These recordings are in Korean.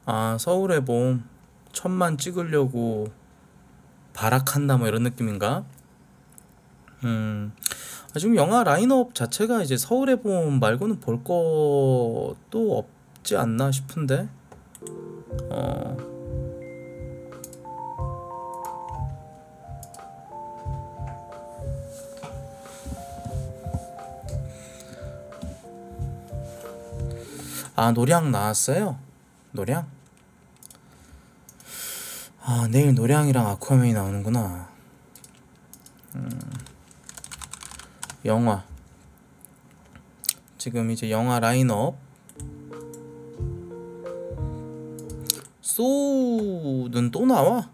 아, 서울의 봄 천만 찍으려고 발악한다 뭐 이런 느낌인가? 음, 지금 영화 라인업 자체가 이제 서울의 봄 말고는 볼 것도 없지 않나 싶은데. 어, 아, 노량 나왔어요? 노량? 아, 내일 노량이랑 아쿠아맨이 나오는구나. 영화. 지금 이제 영화 라인업. 소우는 또 나와?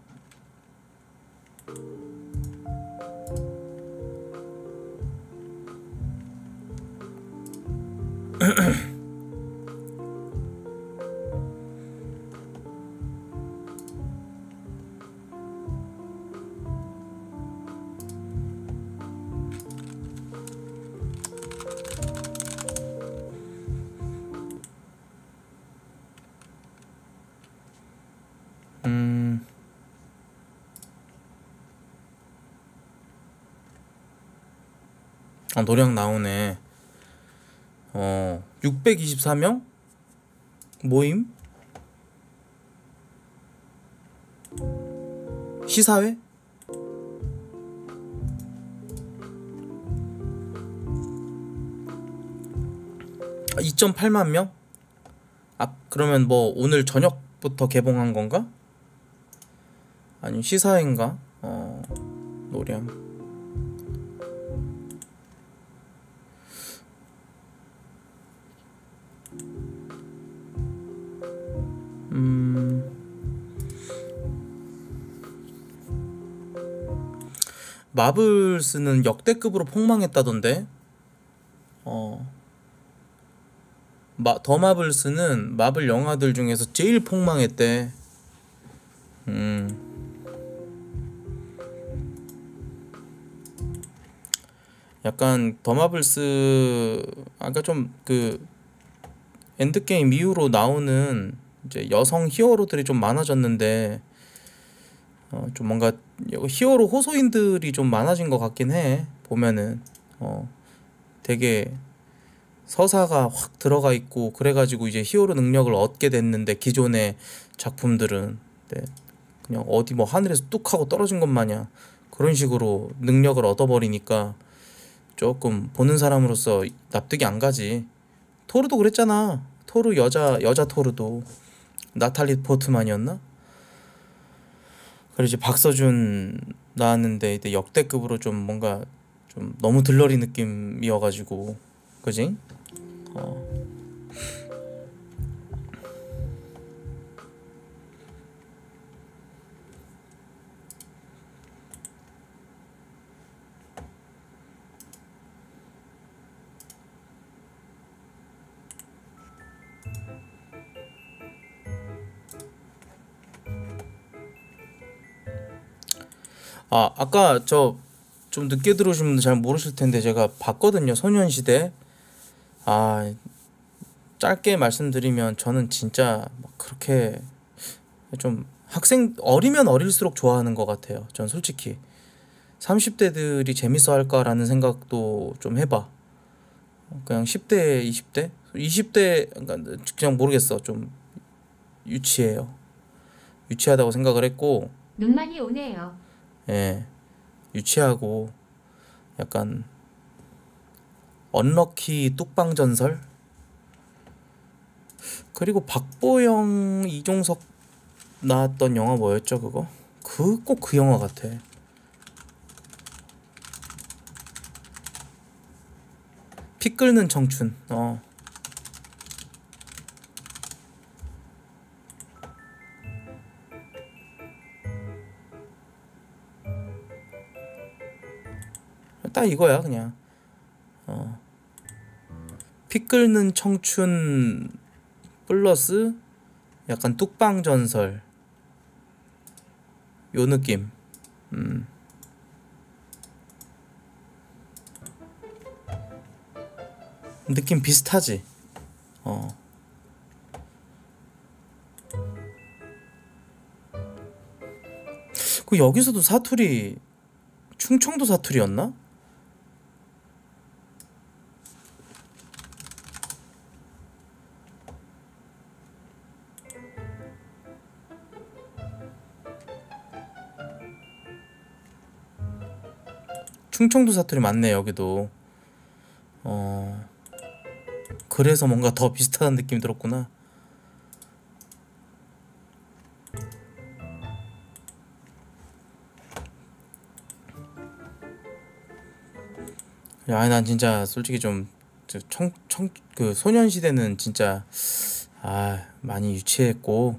노량 나오네. 624명? 모임? 시사회? 2.8만 명? 아, 그러면 뭐 오늘 저녁부터 개봉한 건가? 아니면 시사회인가? 노량. 마블스는 역대급으로 폭망했다던데. 어, 더 마블스는 마블 영화들 중에서 제일 폭망했대. 음, 약간 더 마블스 아까 좀 그 엔드게임 이후로 나오는 이제 여성 히어로들이 좀 많아졌는데, 좀 뭔가 히어로 호소인들이 좀 많아진 것 같긴 해. 보면은 되게 서사가 확 들어가 있고 그래가지고 이제 히어로 능력을 얻게 됐는데, 기존의 작품들은 네, 그냥 어디 뭐 하늘에서 뚝 하고 떨어진 것 마냥 그런 식으로 능력을 얻어버리니까 조금 보는 사람으로서 납득이 안 가지. 토르도 그랬잖아. 토르, 여자 토르도 나탈리 포트만이었나? 그리고 이제 박서준 나왔는데 이제 역대급으로 좀 뭔가 좀 너무 들러리 느낌이어가지고, 그지? 어. 아, 아까 저 좀 늦게 들어오신 분들 잘 모르실 텐데 제가 봤거든요. 소년시대. 아, 짧게 말씀드리면 저는 진짜 막 그렇게 좀 어리면 어릴수록 좋아하는 것 같아요. 전 솔직히 30대들이 재밌어 할까라는 생각도 좀 해봐. 그냥 10대, 20대? 20대, 그냥 모르겠어. 좀 유치해요. 유치하다고 생각을 했고, 눈만이 오네요. 예, 유치하고 약간 언럭키 뚝방 전설? 그리고 박보영, 이종석 나왔던 영화 뭐였죠, 그거? 꼭 그 영화 같아. 피 끓는 청춘. 딱 이거야, 그냥. 피 끓는 청춘 플러스 약간 뚝방 전설. 요 느낌. 느낌 비슷하지? 어. 그 여기서도 사투리 충청도 사투리였나? 충청도 사투리 맞네 여기도. 어 그래서 뭔가 더 비슷하다는 느낌이 들었구나. 야, 난 진짜 솔직히 좀 그 소년시대는 진짜 많이 유치했고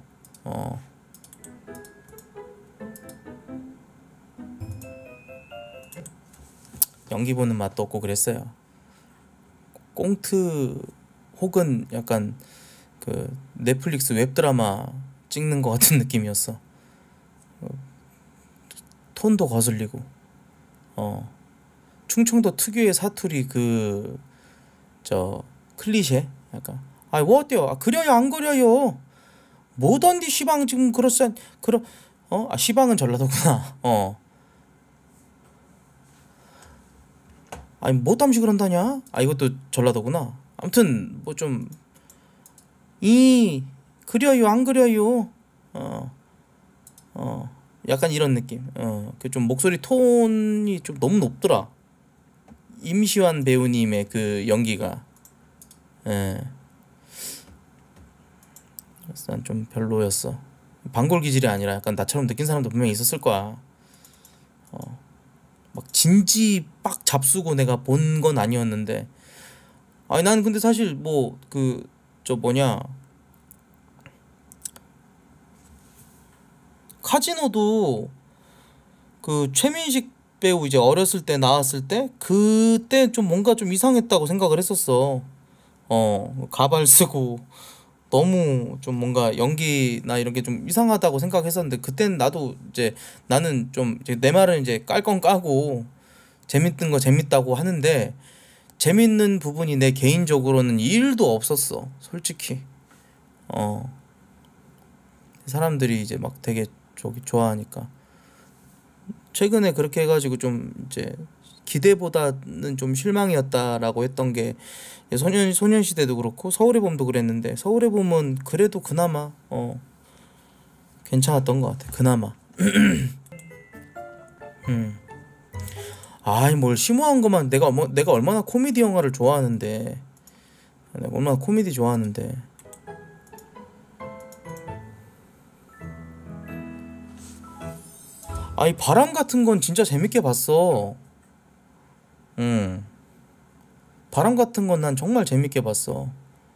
연기 보는 맛도 없고 그랬어요. 꽁트 혹은 약간 그 넷플릭스 웹드라마 찍는 것 같은 느낌이었어. 톤도 거슬리고 충청도 특유의 사투리 그 저 클리셰 약간 뭐 어때요? 그려요 안 그려요? 뭐던디 시방 지금 그렇산 그러 시방은 전라도구나. 아니 뭐 땀시 그런다냐? 이것도 전라도구나. 아무튼 뭐 좀 그려요 안 그려요? 약간 이런 느낌. 그 좀 목소리 톤이 좀 너무 높더라. 임시완 배우님의 그 연기가. 예. 그래서 난 좀 별로였어. 반골 기질이 아니라 약간 나처럼 느낀 사람도 분명히 있었을 거야. 막 진지 빡 잡수고 내가 본 건 아니었는데. 난 근데 사실 뭐 그 저 뭐냐 카지노도 그 최민식 배우 이제 어렸을 때 나왔을 때 그때 좀 뭔가 좀 이상했다고 생각을 했었어. 가발 쓰고 너무 좀 뭔가 연기나 이런 게 좀 이상하다고 생각했었는데 그때는 나도 이제 나는 좀 이제 내 말은 이제 깔 건 까고 재밌는 거 재밌다고 하는데 재밌는 부분이 내 개인적으로는 1도 없었어 솔직히. 어 사람들이 이제 막 되게 저기 좋아하니까 최근에 그렇게 해가지고 좀 이제 기대보다는 좀 실망이었다라고 했던 게 소년시대도 그렇고 서울의 봄도 그랬는데 서울의 봄은 그래도 그나마 괜찮았던 것 같아 그나마. 음. 뭘 심오한 것만 내가 얼마나 코미디 영화를 좋아하는데 내가 얼마나 코미디 좋아하는데 바람 같은 건 진짜 재밌게 봤어. 바람 같은 건 난 정말 재밌게 봤어.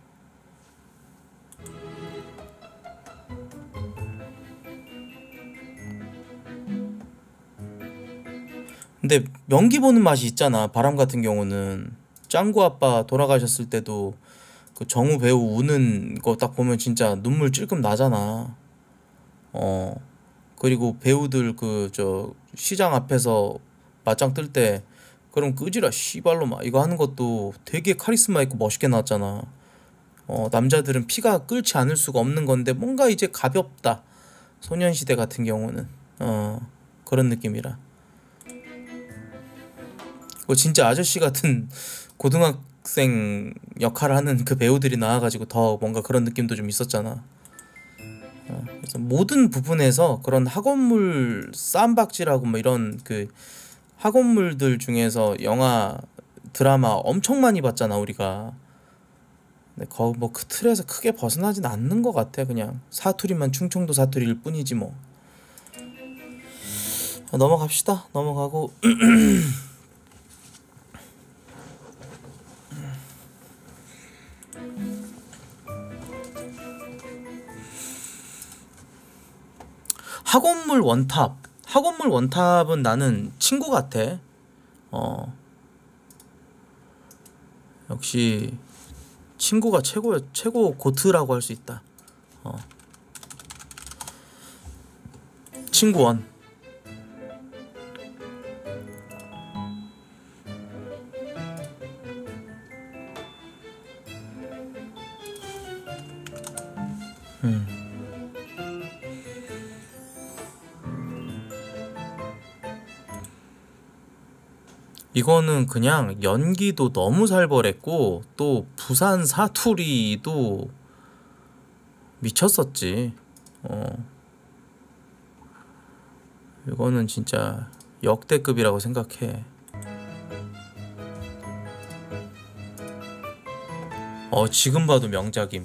근데 연기 보는 맛이 있잖아. 바람 같은 경우는 짱구 아빠 돌아가셨을 때도 그 정우 배우 우는 거 딱 보면 진짜 눈물 찔끔 나잖아. 어 그리고 배우들 그 저 시장 앞에서 맞짱 뜰 때 그럼 끄지라 씨발로 막 이거 하는 것도 되게 카리스마 있고 멋있게 나왔잖아. 남자들은 피가 끓지 않을 수가 없는 건데 뭔가 이제 가볍다. 소년시대 같은 경우는 그런 느낌이라. 진짜 아저씨 같은 고등학생 역할을 하는 그 배우들이 나와가지고 더 뭔가 그런 느낌도 좀 있었잖아. 그래서 모든 부분에서 그런 학원물 쌈박질하고 뭐 이런 그 학원물들 중에서 영화 드라마 엄청 많이 봤잖아 우리가. 근데 거의 뭐 그 틀에서 크게 벗어나진 않는 것 같아. 그냥 사투리만 충청도 사투리일 뿐이지 뭐. 넘어갑시다. 넘어가고 학원물 원탑. 학원물 원탑은 나는 친구 같아. 역시 친구가 최고 고트라고 할 수 있다. 친구원. 이거는 그냥 연기도 너무 살벌했고 또 부산 사투리도 미쳤었지. 이거는 진짜 역대급이라고 생각해. 지금 봐도 명작임.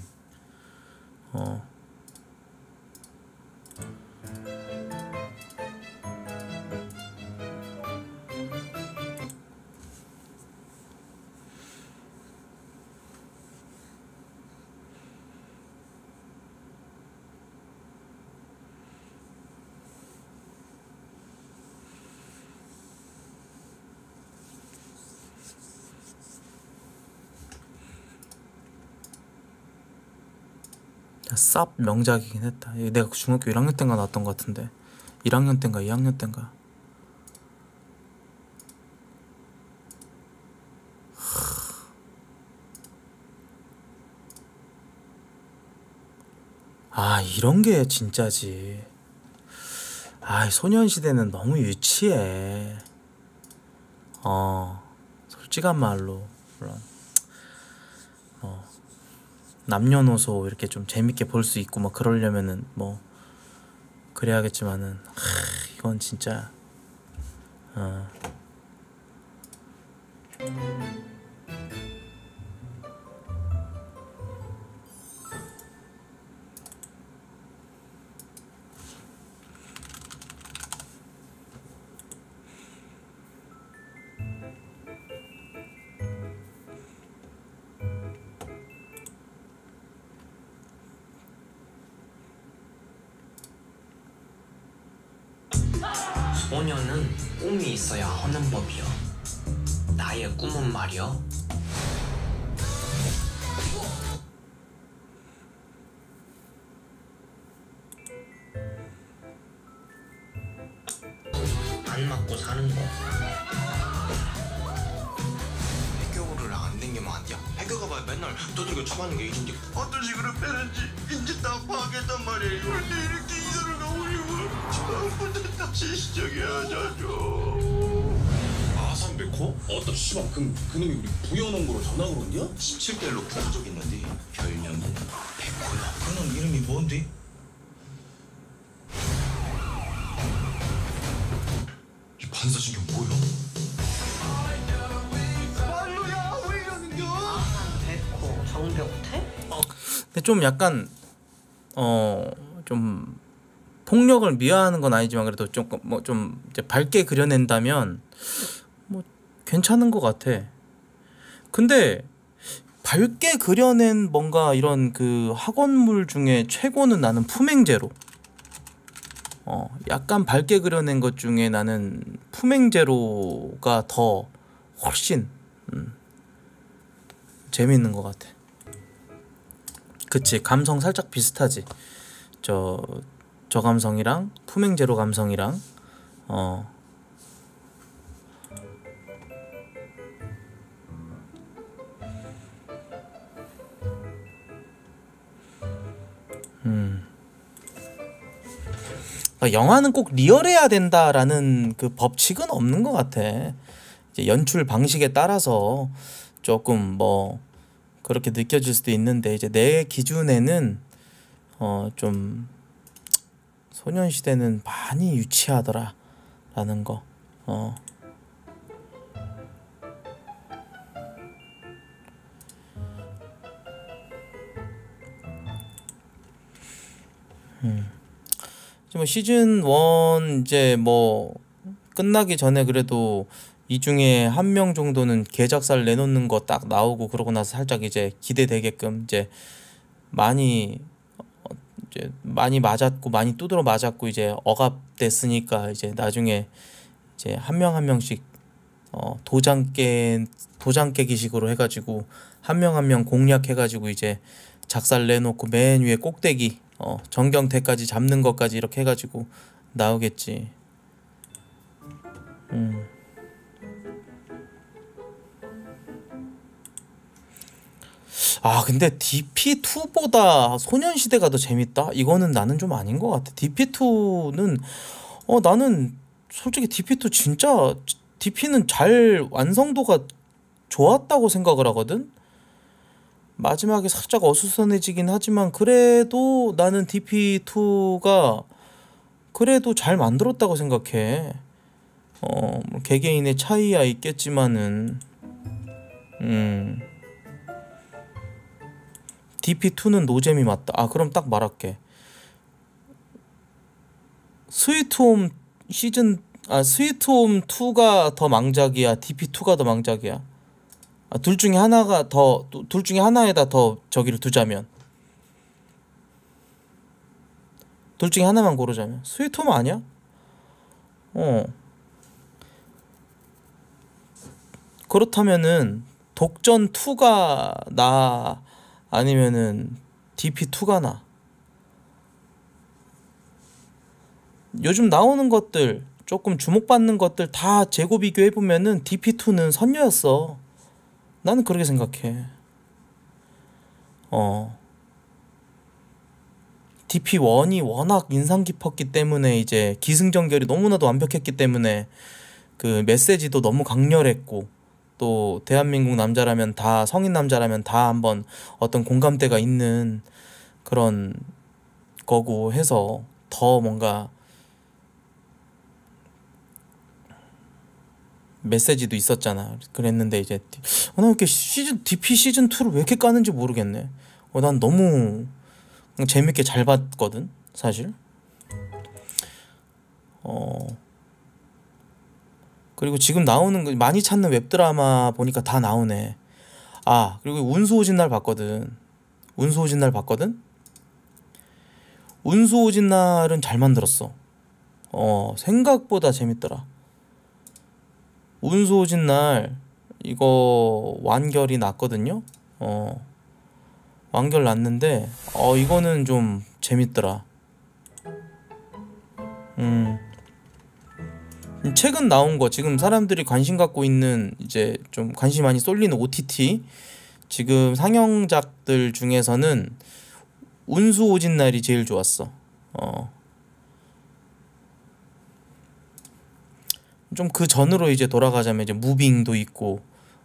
쌉 명작이긴 했다. 이게 내가 중학교 1학년 때인가 나왔던 것 같은데 1학년 때인가 2학년 때인가. 이런 게 진짜지. 소년시대는 너무 유치해. 솔직한 말로 물론 남녀노소 이렇게 좀 재밌게 볼 수 있고 뭐 그러려면은 뭐 그래야겠지만은 이건 진짜 소녀는 꿈이 있어야 하는 법이여. 나의 꿈은 말이여. 안 맞고 사는 거. 해교를 안 댕기면 안 돼. 해교가 봐 맨날 두들겨 쳐맞는 게 일인데 어떤 식으로 빼는지 이제 다 파악했단 말이에요. 근데 이렇게 이사를 가버리고 처음부터 다시 시작해야죠. 아삼백호? 어따 씨발 그놈이 우리 부여놓은 거로 전학을 온냐? 17대로 부른 적 있는데 별명이 백호야. 그놈 이름이 뭔데? 이 반사신경 뭐야? 말로야 왜 이러는겨? 백호 정병태? 근데 좀 약간 좀 폭력을 미화하는 건 아니지만 그래도 조금 뭐 좀 이제 밝게 그려낸다면 뭐 괜찮은 것 같아. 근데 밝게 그려낸 뭔가 이런 그 학원물 중에 최고는 나는 품행제로. 약간 밝게 그려낸 것 중에 나는 품행제로가 더 훨씬 재밌는 것 같아. 그치, 감성 살짝 비슷하지. 저 감성이랑 품행제로 감성이랑 영화는 꼭 리얼해야 된다라는 그 법칙은 없는 것 같아. 이제 연출 방식에 따라서 조금 뭐 그렇게 느껴질 수도 있는데 이제 내 기준에는 좀 소년시대는 많이 유치하더라라는 거. 뭐 시즌 1 이제 뭐 끝나기 전에 그래도 이 중에 한 명 정도는 개작살 내놓는 거 딱 나오고 그러고 나서 살짝 이제 기대되게끔 이제 많이 맞았고 많이 두드러 맞았고 이제 억압됐으니까 이제 나중에 이제 한 명 한 명씩 도장 깨기식으로 해가지고 한 명 한 명 공략해가지고 이제 작살 내놓고 맨 위에 꼭대기 전경태까지 잡는 것까지 이렇게 해가지고 나오겠지. 근데 DP2보다 소년시대가 더 재밌다? 이거는 나는 좀 아닌 것 같아. DP2는 나는 솔직히 DP2 진짜 DP는 잘 완성도가 좋았다고 생각을 하거든. 마지막에 살짝 어수선해지긴 하지만 그래도 나는 DP2가 그래도 잘 만들었다고 생각해. 개개인의 차이야 있겠지만은 DP2는 노잼이 맞다. 아 그럼 딱 말할게. 스위트홈 스위트홈 2가 더 망작이야, DP2가 더 망작이야? 둘 중에 하나에다 더 저기를 두자면, 둘 중에 하나만 고르자면 스위트홈 아니야? 그렇다면은 독전 2가 나 아니면은 DP2가 나? 요즘 나오는 것들 조금 주목받는 것들 다 재고 비교해보면은 DP2는 선녀였어. 나는 그렇게 생각해. DP1이 워낙 인상 깊었기 때문에 이제 기승전결이 너무나도 완벽했기 때문에 그 메시지도 너무 강렬했고, 또 대한민국 남자라면 다, 성인 남자라면 다 한번 어떤 공감대가 있는 그런 거고 해서 더 뭔가 메시지도 있었잖아. 그랬는데 이제 나 이렇게 DP 시즌 2를 왜 이렇게 까는지 모르겠네. 난 너무 그냥 재밌게 잘 봤거든 사실. 그리고 지금 나오는 거 많이 찾는 웹드라마 보니까 다 나오네. 아 그리고 운수 오진 날 봤거든. 운수 오진 날은 잘 만들었어. 생각보다 재밌더라. 운수 오진 날 이거 완결이 났거든요. 완결 났는데 이거는 좀 재밌더라. 최근 나온 거, 지금 사람들이 관심 갖고 있는, 이제 좀 관심 많이 쏠리는 OTT 지금 상영작들 중에서는 운수 오진 날이 제일 좋았어. 좀 그 전으로 이제 돌아가자면 이제 무빙도 있고.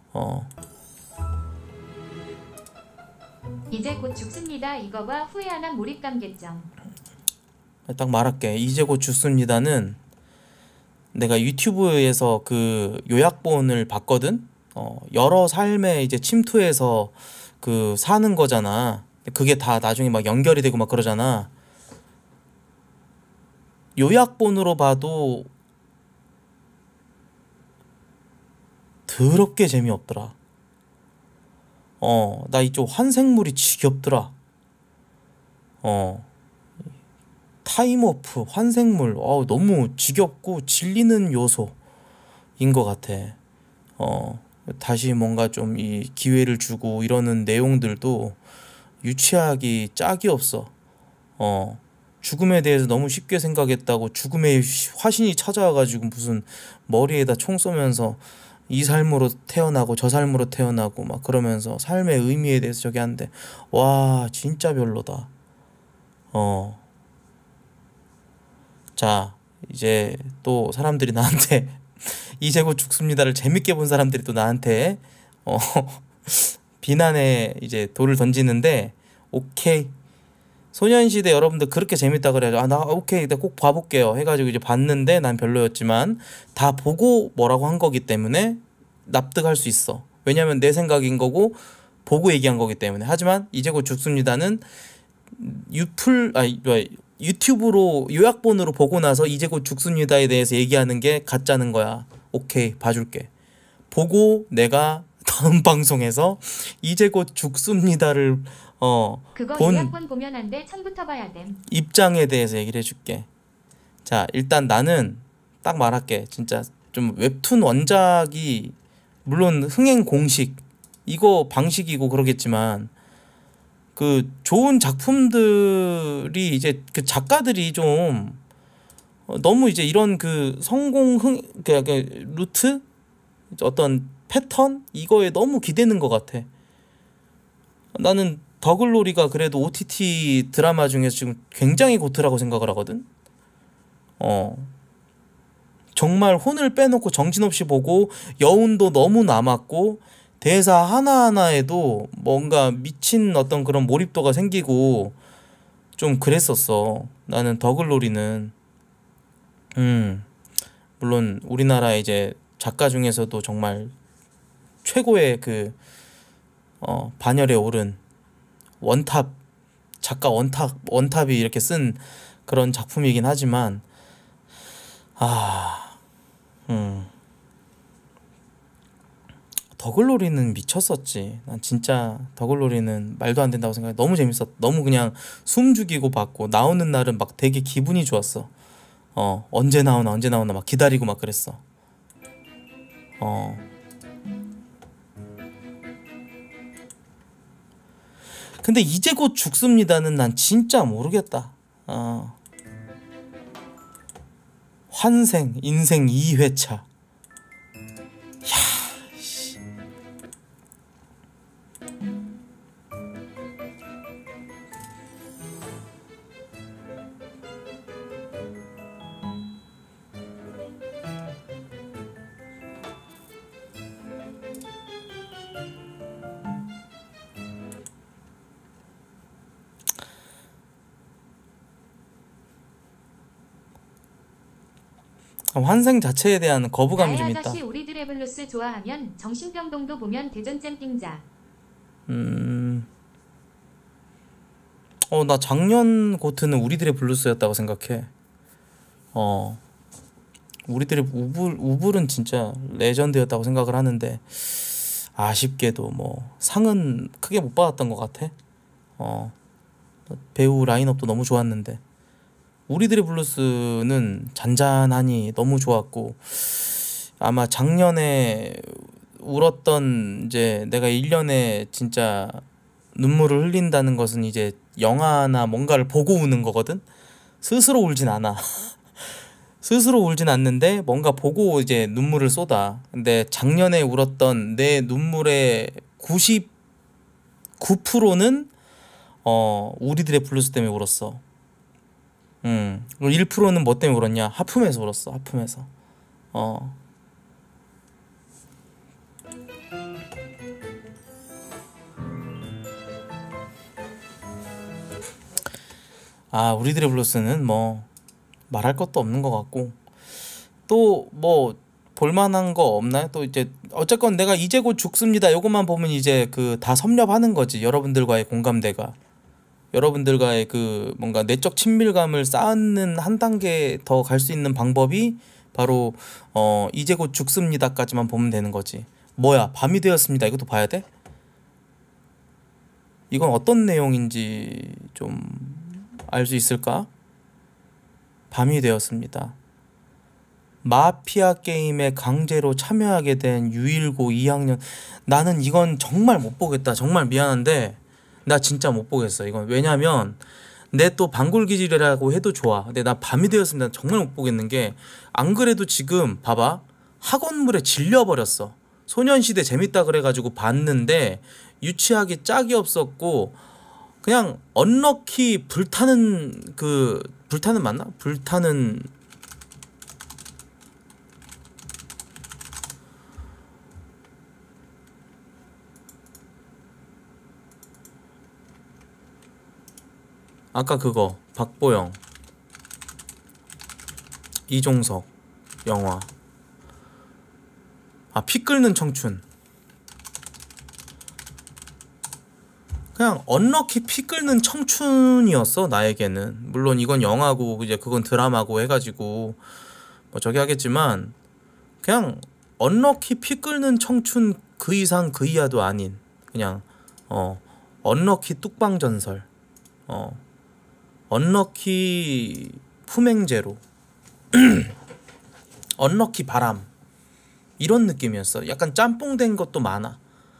이제 곧 죽습니다. 이거와 후회하는 몰입감 개점. 딱 말할게. 이제 곧 죽습니다는 내가 유튜브에서 그 요약본을 봤거든. 여러 삶에 이제 침투해서 그 사는 거잖아. 그게 다 나중에 막 연결이 되고 막 그러잖아. 요약본으로 봐도 더럽게 재미없더라. 나 이쪽 환생물이 지겹더라. 타임오프, 환생물, 너무 지겹고 질리는 요소인 것 같아. 다시 뭔가 좀 이 기회를 주고 이러는 내용들도 유치하기 짝이 없어. 죽음에 대해서 너무 쉽게 생각했다고 죽음의 화신이 찾아와가지고 무슨 머리에다 총 쏘면서 이 삶으로 태어나고 저 삶으로 태어나고 막 그러면서 삶의 의미에 대해서 저기 하는데, 와 진짜 별로다. 자 이제 또 사람들이 나한테 이제 곧 죽습니다를 재밌게 본 사람들이 또 나한테 비난의 이제 돌을 던지는데, 오케이 소년시대 여러분들 그렇게 재밌다 그래가지고 나 오케이 내가 꼭 봐볼게요 해가지고 이제 봤는데 난 별로였지만 다 보고 뭐라고 한 거기 때문에 납득할 수 있어. 왜냐면 내 생각인 거고 보고 얘기한 거기 때문에. 하지만 이제 곧 죽습니다는 유튜브로 요약본으로 보고 나서 이제 곧 죽습니다에 대해서 얘기하는 게 가짜는 거야. 오케이 봐줄게. 보고 내가 다음 방송에서 이제 곧 죽습니다를 그거 본 요약본 보면 안 돼. 처음부터 봐야 됨. 입장에 대해서 얘기를 해줄게. 자 일단 나는 딱 말할게. 진짜 좀 웹툰 원작이 물론 흥행 공식 이거 방식이고 그러겠지만 그 좋은 작품들이 이제 그 작가들이 좀 너무 이제 이런 그 성공 그 루트 어떤 패턴 이거에 너무 기대는 것 같아. 나는 더글로리가 그래도 OTT 드라마 중에서 지금 굉장히 고트라고 생각을 하거든. 정말 혼을 빼놓고 정신없이 보고 여운도 너무 남았고 대사 하나하나에도 뭔가 미친 어떤 그런 몰입도가 생기고 좀 그랬었어. 나는 더글로리는 물론 우리나라 이제 작가 중에서도 정말 최고의 그 반열에 오른 원탑 작가 원탑이 이렇게 쓴 그런 작품이긴 하지만 더글로리는 미쳤었지. 난 진짜 더글로리는 말도 안 된다고 생각해. 너무 재밌었. 너무 그냥 숨 죽이고 봤고 나오는 날은 막 되게 기분이 좋았어. 언제 나오나 막 기다리고 막 그랬어. 근데 이제 곧 죽습니다는 난 진짜 모르겠다. 환생 인생 2회차. 환생 자체에 대한 거부감이 좀 나의 있다. 아저씨 우리들의 블루스 좋아하면 정신병동도 보면 대전잼 띵자. 나 작년 고트는 우리들의 블루스였다고 생각해. 우리들의 우불은 진짜 레전드였다고 생각을 하는데 아쉽게도 뭐 상은 크게 못 받았던 것 같아. 배우 라인업도 너무 좋았는데 우리들의 블루스는 잔잔하니 너무 좋았고 아마 작년에 울었던 이제 내가 1년에 진짜 눈물을 흘린다는 것은 이제 영화나 뭔가를 보고 우는 거거든. 스스로 울진 않아. 스스로 울진 않는데 뭔가 보고 이제 눈물을 쏟아. 근데 작년에 울었던 내 눈물의 99%는 우리들의 블루스 때문에 울었어. 1%는 뭐 때문에 울었냐? 하품해서 울었어. 하품해서. 우리들의 블루스는 뭐 말할 것도 없는 것 같고 또 뭐 볼만한 거 없나요? 또 이제 어쨌건 내가 이제 곧 죽습니다. 요것만 보면 이제 그 다 섭렵하는 거지. 여러분들과의 공감대가. 여러분들과의 그 뭔가 내적 친밀감을 쌓는 한 단계 더 갈 수 있는 방법이 바로 이제 곧 죽습니다까지만 보면 되는 거지. 뭐야 밤이 되었습니다. 이것도 봐야 돼? 이건 어떤 내용인지 좀 알 수 있을까? 밤이 되었습니다. 마피아 게임에 강제로 참여하게 된 유일고 2학년. 나는 이건 정말 못 보겠다. 정말 미안한데 나 진짜 못 보겠어 이건. 왜냐면 내 또 방골기질이라고 해도 좋아. 근데 나 밤이 되었습니다 정말 못 보겠는 게 안 그래도 지금 봐봐 학원물에 질려버렸어. 소년시대 재밌다 그래가지고 봤는데 유치하기 짝이 없었고 그냥 언럭키 불타는 그 불타는 맞나? 불타는 아까 그거 박보영 이종석 영화 피 끓는 청춘. 그냥 언럭키 피 끓는 청춘이었어 나에게는. 물론 이건 영화고 이제 그건 드라마고 해가지고 뭐 저기 하겠지만 그냥 언럭키 피 끓는 청춘 그 이상 그 이하도 아닌 그냥 언럭키 뚝방전설 언럭키 품행제로 언럭키 바람 이런 느낌이었어. 약간 짬뽕된 것도 많아.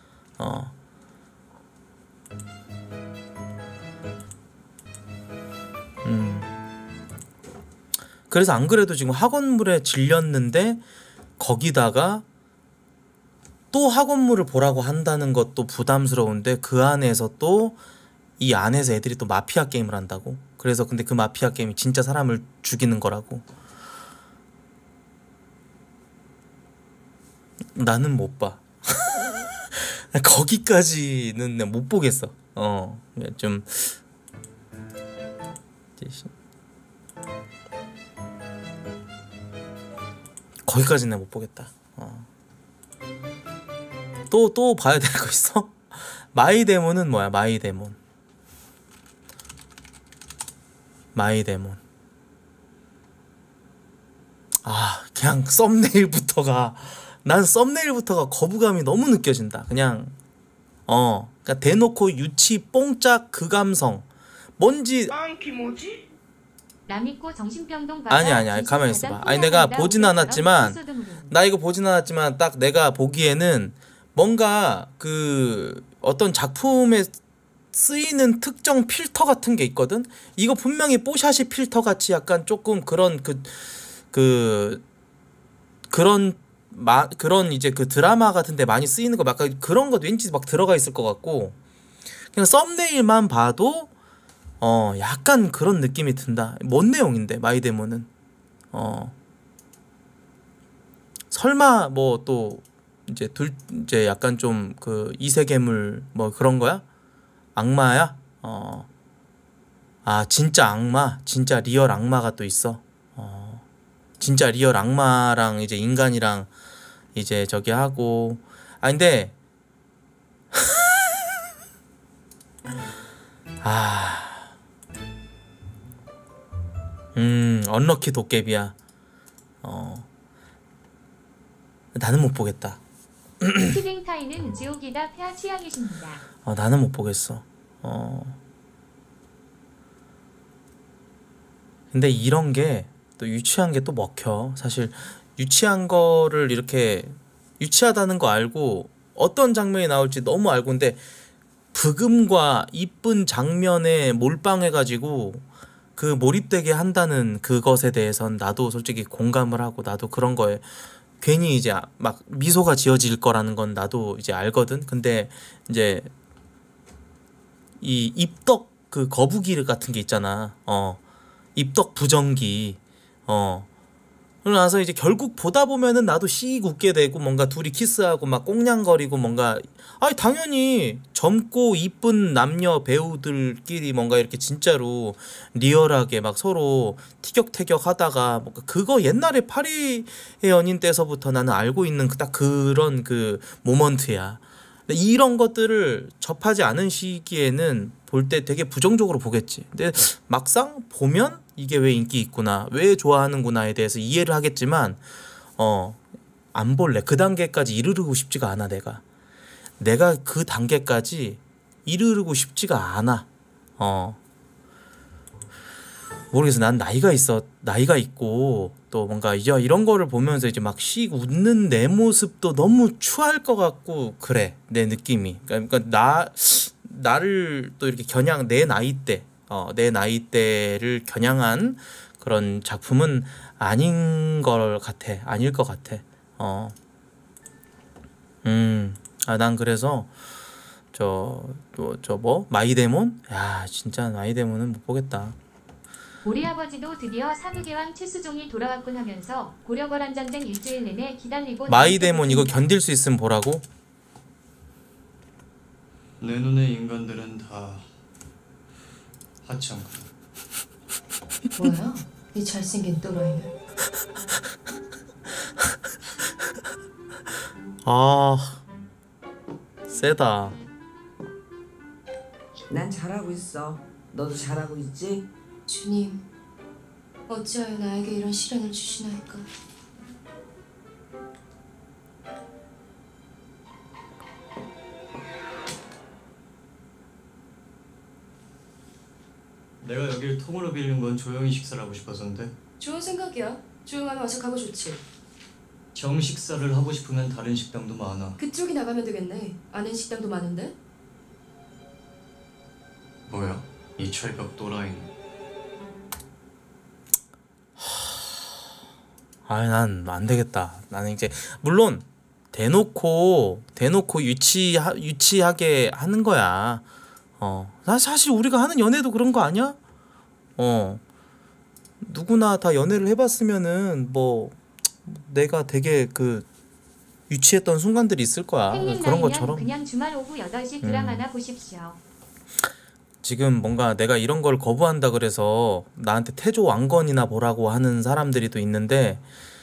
그래서 안 그래도 지금 학원물에 질렸는데 거기다가 또 학원물을 보라고 한다는 것도 부담스러운데 그 안에서 또 이 안에서 애들이 또 마피아 게임을 한다고? 그래서 근데 그 마피아 게임이 진짜 사람을 죽이는 거라고. 나는 못 봐. 거기까지는 내가 못 보겠어. 좀 거기까지는 내가 못 보겠다. 또 봐야 될 거 있어? 마이데몬은 뭐야? 마이데몬. 그냥 난 썸네일부터가 거부감이 너무 느껴진다. 그냥 그러니까 대놓고 유치 뽕짝 그 감성. 뭔지 남이고 정신병동 아니 가만히 있어봐. 아니 내가 보진 않았지만 딱 내가 보기에는 뭔가 그 어떤 작품에 쓰이는 특정 필터 같은 게 있거든. 이거 분명히 뽀샤시 필터 같이 약간 조금 그런 그런 이제 그 드라마 같은데 많이 쓰이는 거 약간 그런 것 왠지 막 들어가 있을 것 같고, 그냥 썸네일만 봐도 약간 그런 느낌이 든다. 뭔 내용인데 마이데몬은? 설마 뭐 또 이제 약간 좀 그 이세계물 뭐 그런 거야? 악마야? 진짜 악마, 진짜 리얼 악마가 또 있어. 진짜 리얼 악마랑 이제 인간이랑 이제 저기 하고. 근데 언럭키 도깨비야. 나는 못 보겠다. 티빙타이는 지옥이다 폐하 취향이십니다. 나는 못 보겠어. 근데 이런 게 또 유치한 게 또 먹혀. 사실 유치한 거를 이렇게 유치하다는 거 알고 어떤 장면이 나올지 너무 알고, 근데 브금과 이쁜 장면에 몰빵해가지고 그 몰입되게 한다는 그것에 대해선 나도 솔직히 공감을 하고, 나도 그런 거에 괜히 이제 막 미소가 지어질 거라는 건 나도 이제 알거든. 근데 이제 이 입덕 그 거북이 같은 게 있잖아. 입덕 부정기. 그러고 나서 이제 결국 보다 보면은 나도 씩 웃게 되고, 뭔가 둘이 키스하고 막 꽁냥거리고, 뭔가 당연히 젊고 이쁜 남녀 배우들끼리 뭔가 이렇게 진짜로 리얼하게 막 서로 티격태격 하다가, 뭔가 그거 옛날에 파리의 연인 때서부터 나는 알고 있는 딱 그런 그 모먼트야. 근데 이런 것들을 접하지 않은 시기에는 볼 때 되게 부정적으로 보겠지. 근데 막상 보면 이게 왜 인기 있구나, 왜 좋아하는구나에 대해서 이해를 하겠지만 안 볼래. 그 단계까지 이르르고 싶지가 않아. 내가 그 단계까지 이르르고 싶지가 않아. 모르겠어. 난 나이가 있고 또 뭔가 이제 이런 거를 보면서 이제 막 씩 웃는 내 모습도 너무 추할 것 같고 그래, 내 느낌이. 그러니까 나를 또 이렇게 내 나이대를 겨냥한 그런 작품은 아닐 것 같아. 난 그래서 마이데몬? 야, 진짜 마이데몬은 못 보겠다. 우리 아버지도 드디어 사무개왕 최수종이 돌아왔군 하면서 고려거란 전쟁 일주일 내내 기다리고. 마이데몬 이거 견딜 수 있으면 보라고? 내 눈의 인간들은 다 하찮고. 뭐야? 이 잘생긴 또라이는. 세다. 난 잘하고 있어. 너도 잘하고 있지? 주님, 어찌하여 나에게 이런 시련을 주시나이까? 내가 여길 통으로 빌린 건 조용히 식사를 하고 싶어서인데, 좋은 생각이야. 조용하면 와서 가고 좋지. 정식사를 하고 싶으면 다른 식당도 많아. 그쪽이 나가면 되겠네. 아는 식당도 많은데. 뭐야? 이 철벽 또라이는. 난 안 되겠다. 나는 이제 물론 대놓고 유치하게 하는 거야. 사실 우리가 하는 연애도 그런 거 아니야? 누구나 다 연애를 해봤으면은 뭐 내가 되게 유치했던 순간들이 있을 거야. 팬님 그런 나이면 것처럼 그냥 주말 오후 8시 드라마나 보십시오. 지금 뭔가 내가 이런 걸 거부한다 그래서 나한테 태조 왕건이나 보라고 하는 사람들이 또 있는데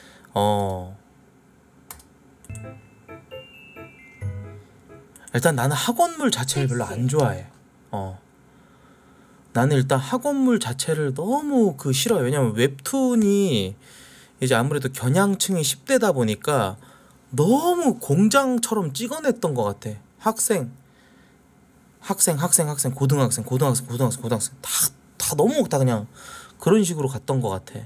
일단 나는 학원물 자체를 별로 안 좋아해. 나는 일단 학원물 자체를 너무 싫어요. 왜냐면 웹툰이 이제 아무래도 겨냥층이 10대다 보니까 너무 공장처럼 찍어냈던 것 같아. 학생, 고등학생 다 너무 다 그냥 그런 식으로 갔던 것 같아.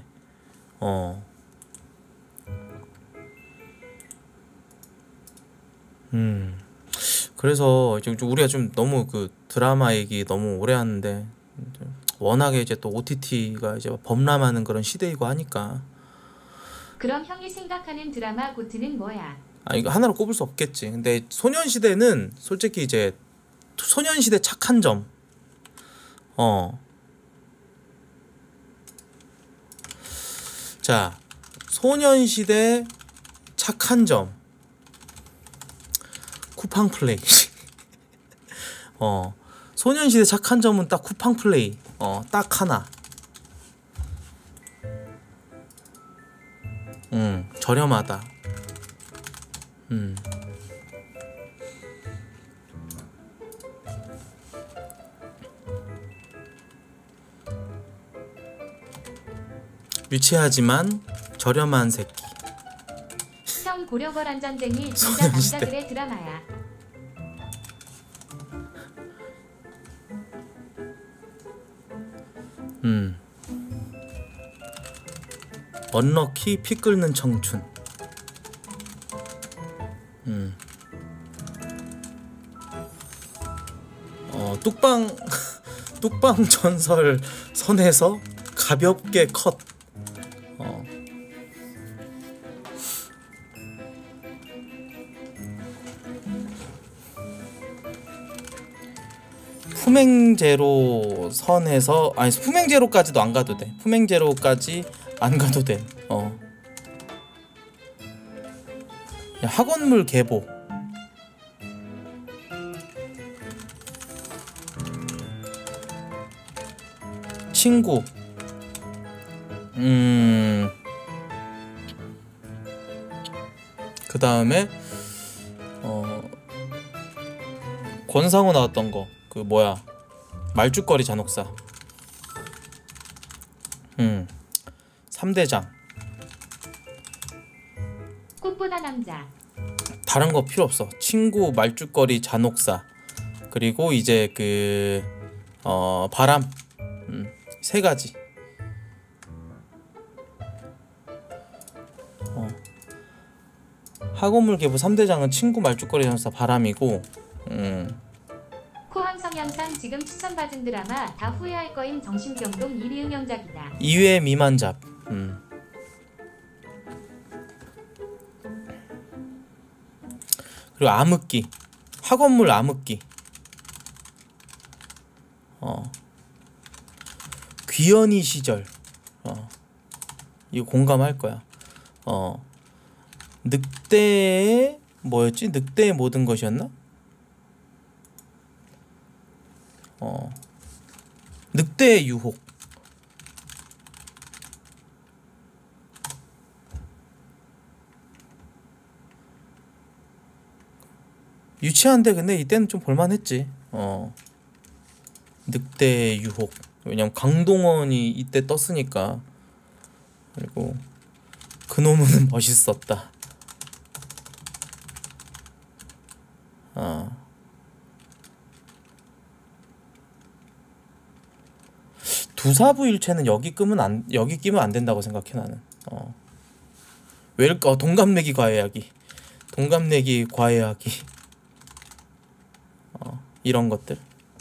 그래서 이제 우리가 좀 너무 그 드라마 얘기 너무 오래 하는데 워낙에 이제 또 OTT가 이제 범람하는 그런 시대이고 하니까. 그럼 형이 생각하는 드라마 고트는 뭐야? 이거 하나로 꼽을 수 없겠지. 근데 소년시대는 솔직히 이제 소년시대 착한 점. 자, 소년시대 착한 점. 쿠팡 플레이. 소년시대 착한 점은 딱 쿠팡 플레이. 딱 하나. 저렴하다. 유치하지만 저렴한 새끼. 형 고려거란 전쟁이 진짜 소년시대. 남자들의 드라마야. 언럭키 피 끓는 청춘. 뚝방 뚝방 전설 선에서 가볍게 컷. 품행제로 선에서 품행제로까지도 안 가도 돼. 품행제로까지 안 가도 돼. 학원물 계보. 친구. 그 다음에 권상우 나왔던 거 그 뭐야 말죽거리 잔혹사. 3대장. 꽃보다 남자. 다른 거 필요 없어. 친구, 말죽거리 잔혹사, 그리고 이제 바람. 세 가지. 학원물 계보 3대장은 친구, 말죽거리 잔혹사, 바람이고. 코항 성향상 지금 추천받은 드라마 다 후회할 거임. 정신병동 이리응영작이다. 2회 미만잡. 그리고 암흑기. 학원물 암흑기. 귀연이 시절. 이거 공감할 거야. 늑대의 뭐였지? 늑대의 모든 것이었나? 늑대의 유혹. 유치한데 근데 이때는 좀 볼만했지. 늑대의 유혹. 왜냐면 강동원이 이때 떴으니까. 그리고 그놈은 멋있었다. 두사부일체는 여기 끼면 안 된다고 생각해 나는. 동갑내기 과외하기. 동갑내기 과외하기. 이런 것들.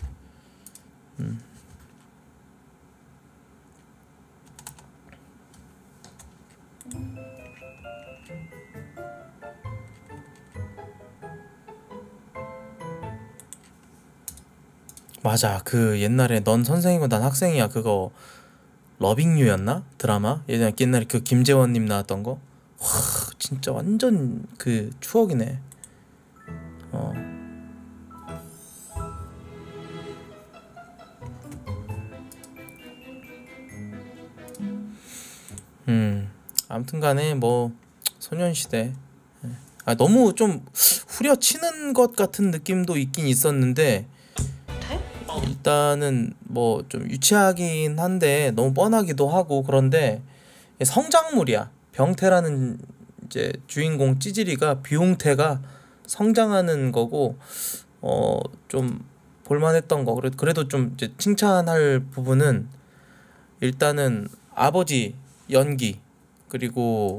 맞아. 그 옛날에 넌 선생이고 난 학생이야. 그거 러빙유였나? 드라마? 옛날에 그 김재원님 나왔던 거. 와, 진짜 완전 그 추억이네. 어. 아무튼간에 뭐 소년시대. 아 너무 좀 후려치는 것 같은 느낌도 있긴 있었는데 일단은 뭐 좀 유치하긴 한데 너무 뻔하기도 하고 그런데 성장물이야. 병태라는 이제 주인공 찌질이가 비용태가 성장하는 거고 좀 볼만했던 거. 그래도 좀 이제 칭찬할 부분은 일단은 아버지 연기 그리고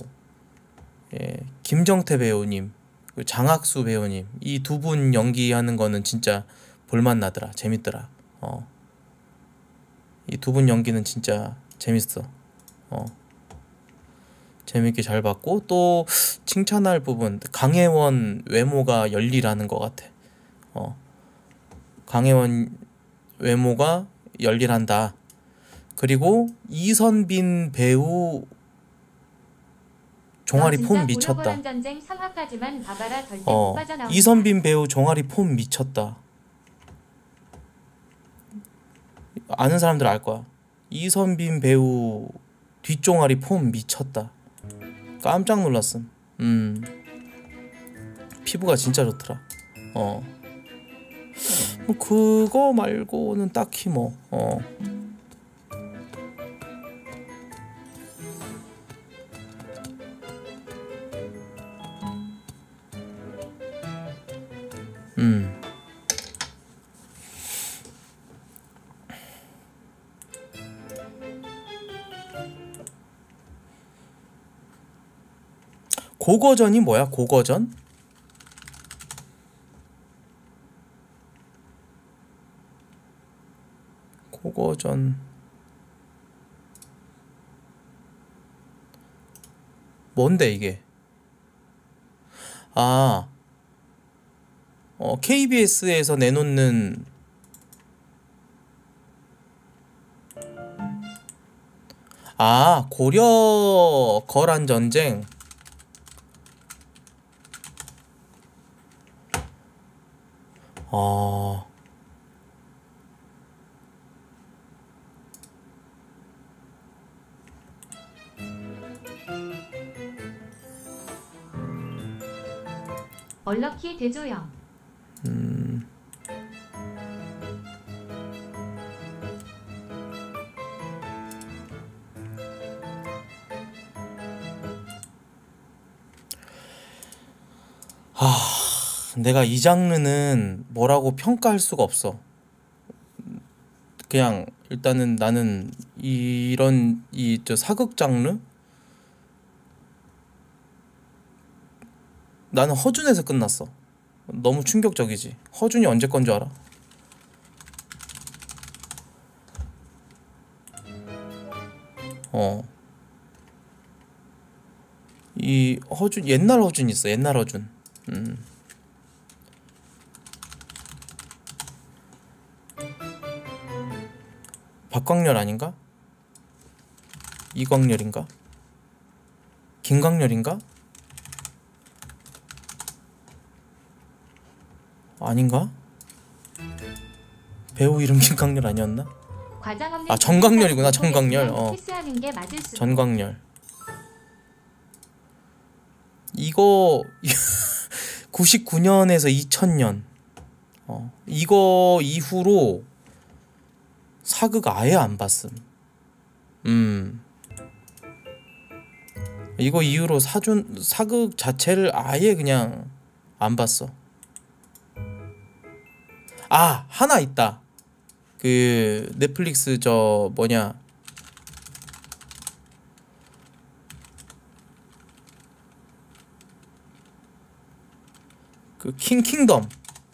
김정태 배우님 그리고 장학수 배우님 이 두 분 연기하는 거는 진짜 볼만 나더라. 재밌더라. 이 두 분 연기는 진짜 재밌어. 재밌게 잘 봤고 또 칭찬할 부분 강혜원 외모가 열일하는 것 같아. 강혜원 외모가 열일한다. 그리고 이선빈 배우 종아리 폼 미쳤다. 전쟁 3화까지만 봐봐라. 절대 못 빠져나온다. 이선빈 배우 종아리 폼 미쳤다. 아는 사람들 알 거야. 이선빈 배우 뒷종아리 폼 미쳤다. 깜짝 놀랐음. 피부가 진짜 좋더라. 뭐 그거 말고는 딱히 뭐 고거전이 뭐야? 고거전? 고거전 뭔데 이게? 아 KBS에서 내놓는 고려 거란 전쟁. 얼럭키 대조영. 내가 이 장르는 뭐라고 평가할 수가 없어. 그냥 일단은 나는 이런 저 사극 장르 나는 허준에서 끝났어. 너무 충격적이지. 허준이 언제 건 줄 알아? 이 허준 옛날 허준 있어. 옛날 허준. 박광렬 아닌가? 이광렬인가? 김광렬인가? 아닌가? 배우 이름 김광렬 아니었나? 과장 없는 정광렬이구나. 정광렬. 키스하는 게 맞을 수도. 전광렬. 이거 99년에서 2000년 이거 이후로 사극 아예 안 봤음. 이거 이후로 사극 자체를 아예 그냥 안 봤어. 하나 있다. 그 넷플릭스 저 뭐냐 그 킹덤.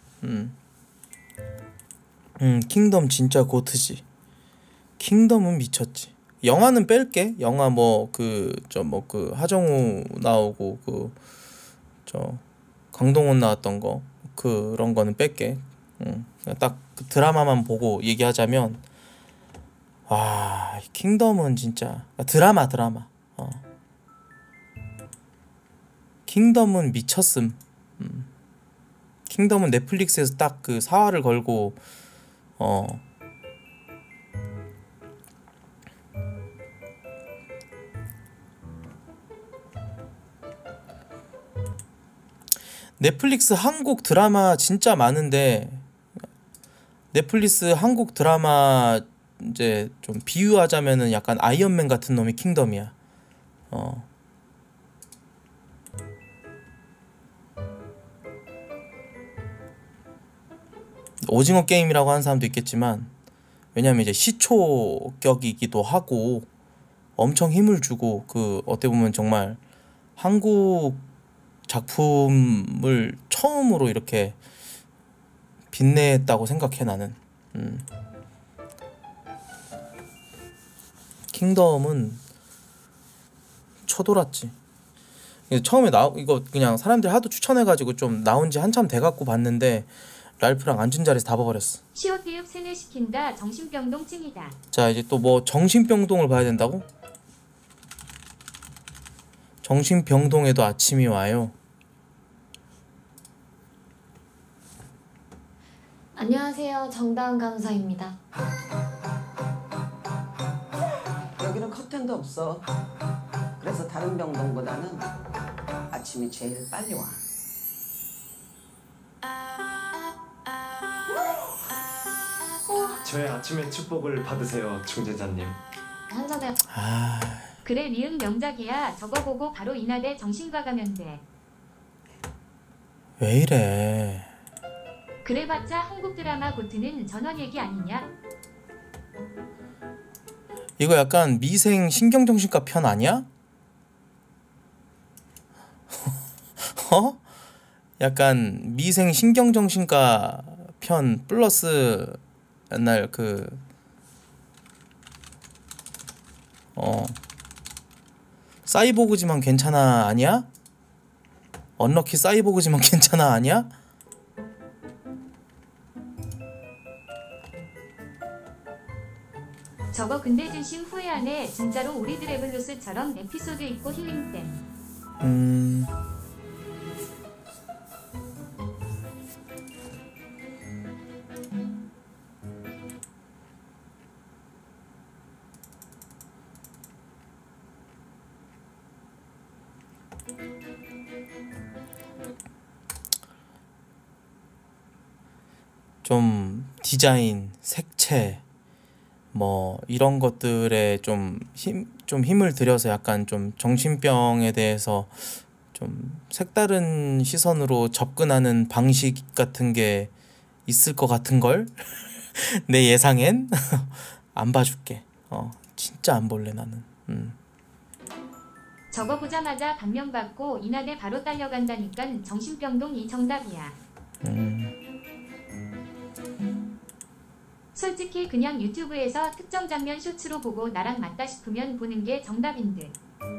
킹덤 진짜 고트지. 킹덤은 미쳤지. 영화는 뺄게. 영화 뭐 그 하정우 나오고 그 저 강동원 나왔던 거 그런 거는 뺄게. 딱 그 드라마만 보고 얘기하자면 킹덤은 진짜 드라마. 킹덤은 미쳤음. 킹덤은 넷플릭스에서 딱 그 사활을 걸고 넷플릭스 한국 드라마 진짜 많은데 넷플릭스 한국 드라마 이제 좀 비유하자면은 약간 아이언맨 같은 놈이 킹덤이야. 오징어 게임이라고 하는 사람도 있겠지만 왜냐면 이제 시초격이기도 하고 엄청 힘을 주고 그 어떻게 보면 정말 한국 작품을 처음으로 이렇게 빛냈다고 생각해 나는. 킹덤은 쳐돌았지. 처음에 이거 그냥 사람들이 하도 추천해가지고 좀 나온 지 한참 돼갖고 봤는데 랄프랑 앉은 자리에서 다 봐버렸어. 시옷비읍 세뇌시킨다 정신병동증이다. 자 이제 또 뭐 정신병동을 봐야 된다고? 정신병동에도 아침이 와요. 안녕하세요. 정다은 간호사입니다. 여기는 커튼도 없어. 그래서 다른 병동보다는 아침이 제일 빨리 와. 저의 아침의 축복을 받으세요, 중재자님. 한잔해. 그래 리응 명작이야. 저거 보고 바로 인하대 정신과 가면 돼. 왜 이래? 그래봤자 한국 드라마 고트는 전원 얘기 아니냐? 이거 약간 미생 신경정신과 편 아니야? 약간 미생 신경정신과 편 플러스 옛날 사이보그지만 괜찮아 아니야? 언럭키 사이보그지만 괜찮아 아니야? 저거 근데 진심 후회하네. 진짜로 우리 드래블루스처럼 에피소드 있고 힐링템. 좀 디자인, 색채 뭐 이런 것들에 좀 힘을 들여서 약간 좀 정신병에 대해서 좀 색다른 시선으로 접근하는 방식 같은 게 있을 것 같은 걸 내 예상엔 안 봐줄게. 진짜 안 볼래 나는. 저거 보자마자 감명받고 인하대 바로 딸려간다니깐 정신병동이 정답이야. 솔직히 그냥 유튜브에서 특정 장면 쇼츠로 보고 나랑 맞다 싶으면 보는 게 정답인 듯.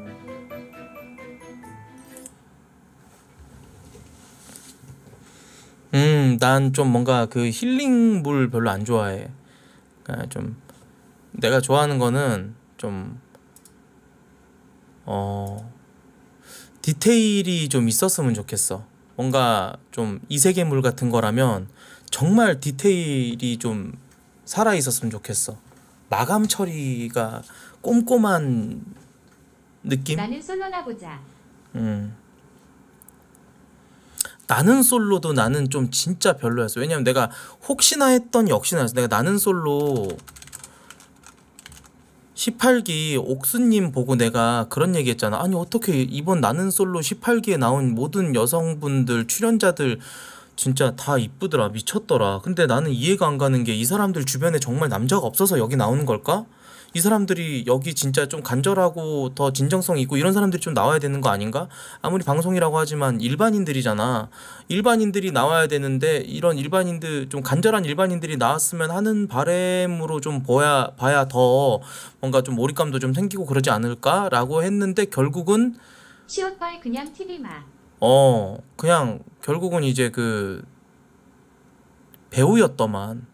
난 좀 뭔가 그 힐링물 별로 안 좋아해. 그러니까 좀 내가 좋아하는 거는 좀 디테일이 좀 있었으면 좋겠어. 뭔가 좀 이세계물 같은 거라면 정말 디테일이 좀 살아 있었으면 좋겠어. 마감 처리가 꼼꼼한 느낌? 나는 솔로나 보자. 나는 솔로도 나는 좀 진짜 별로였어. 왜냐면 내가 혹시나 했더니 역시나 했어. 내가 나는 솔로 18기 옥수님 보고 내가 그런 얘기 했잖아. 아니 어떻게 이번 나는 솔로 18기에 나온 모든 여성분들 출연자들 진짜 다 이쁘더라. 미쳤더라. 근데 나는 이해가 안 가는 게 이 사람들 주변에 정말 남자가 없어서 여기 나오는 걸까? 이 사람들이 여기 진짜 좀 간절하고 더 진정성 있고 이런 사람들이 좀 나와야 되는 거 아닌가? 아무리 방송이라고 하지만 일반인들이잖아. 일반인들이 나와야 되는데 이런 일반인들 좀 간절한 일반인들이 나왔으면 하는 바람으로 좀 봐야 더 뭔가 좀 몰입감도 좀 생기고 그러지 않을까라고 했는데 결국은 시옷벌 그냥 TV마. 그냥 결국은 이제 그 배우였더만.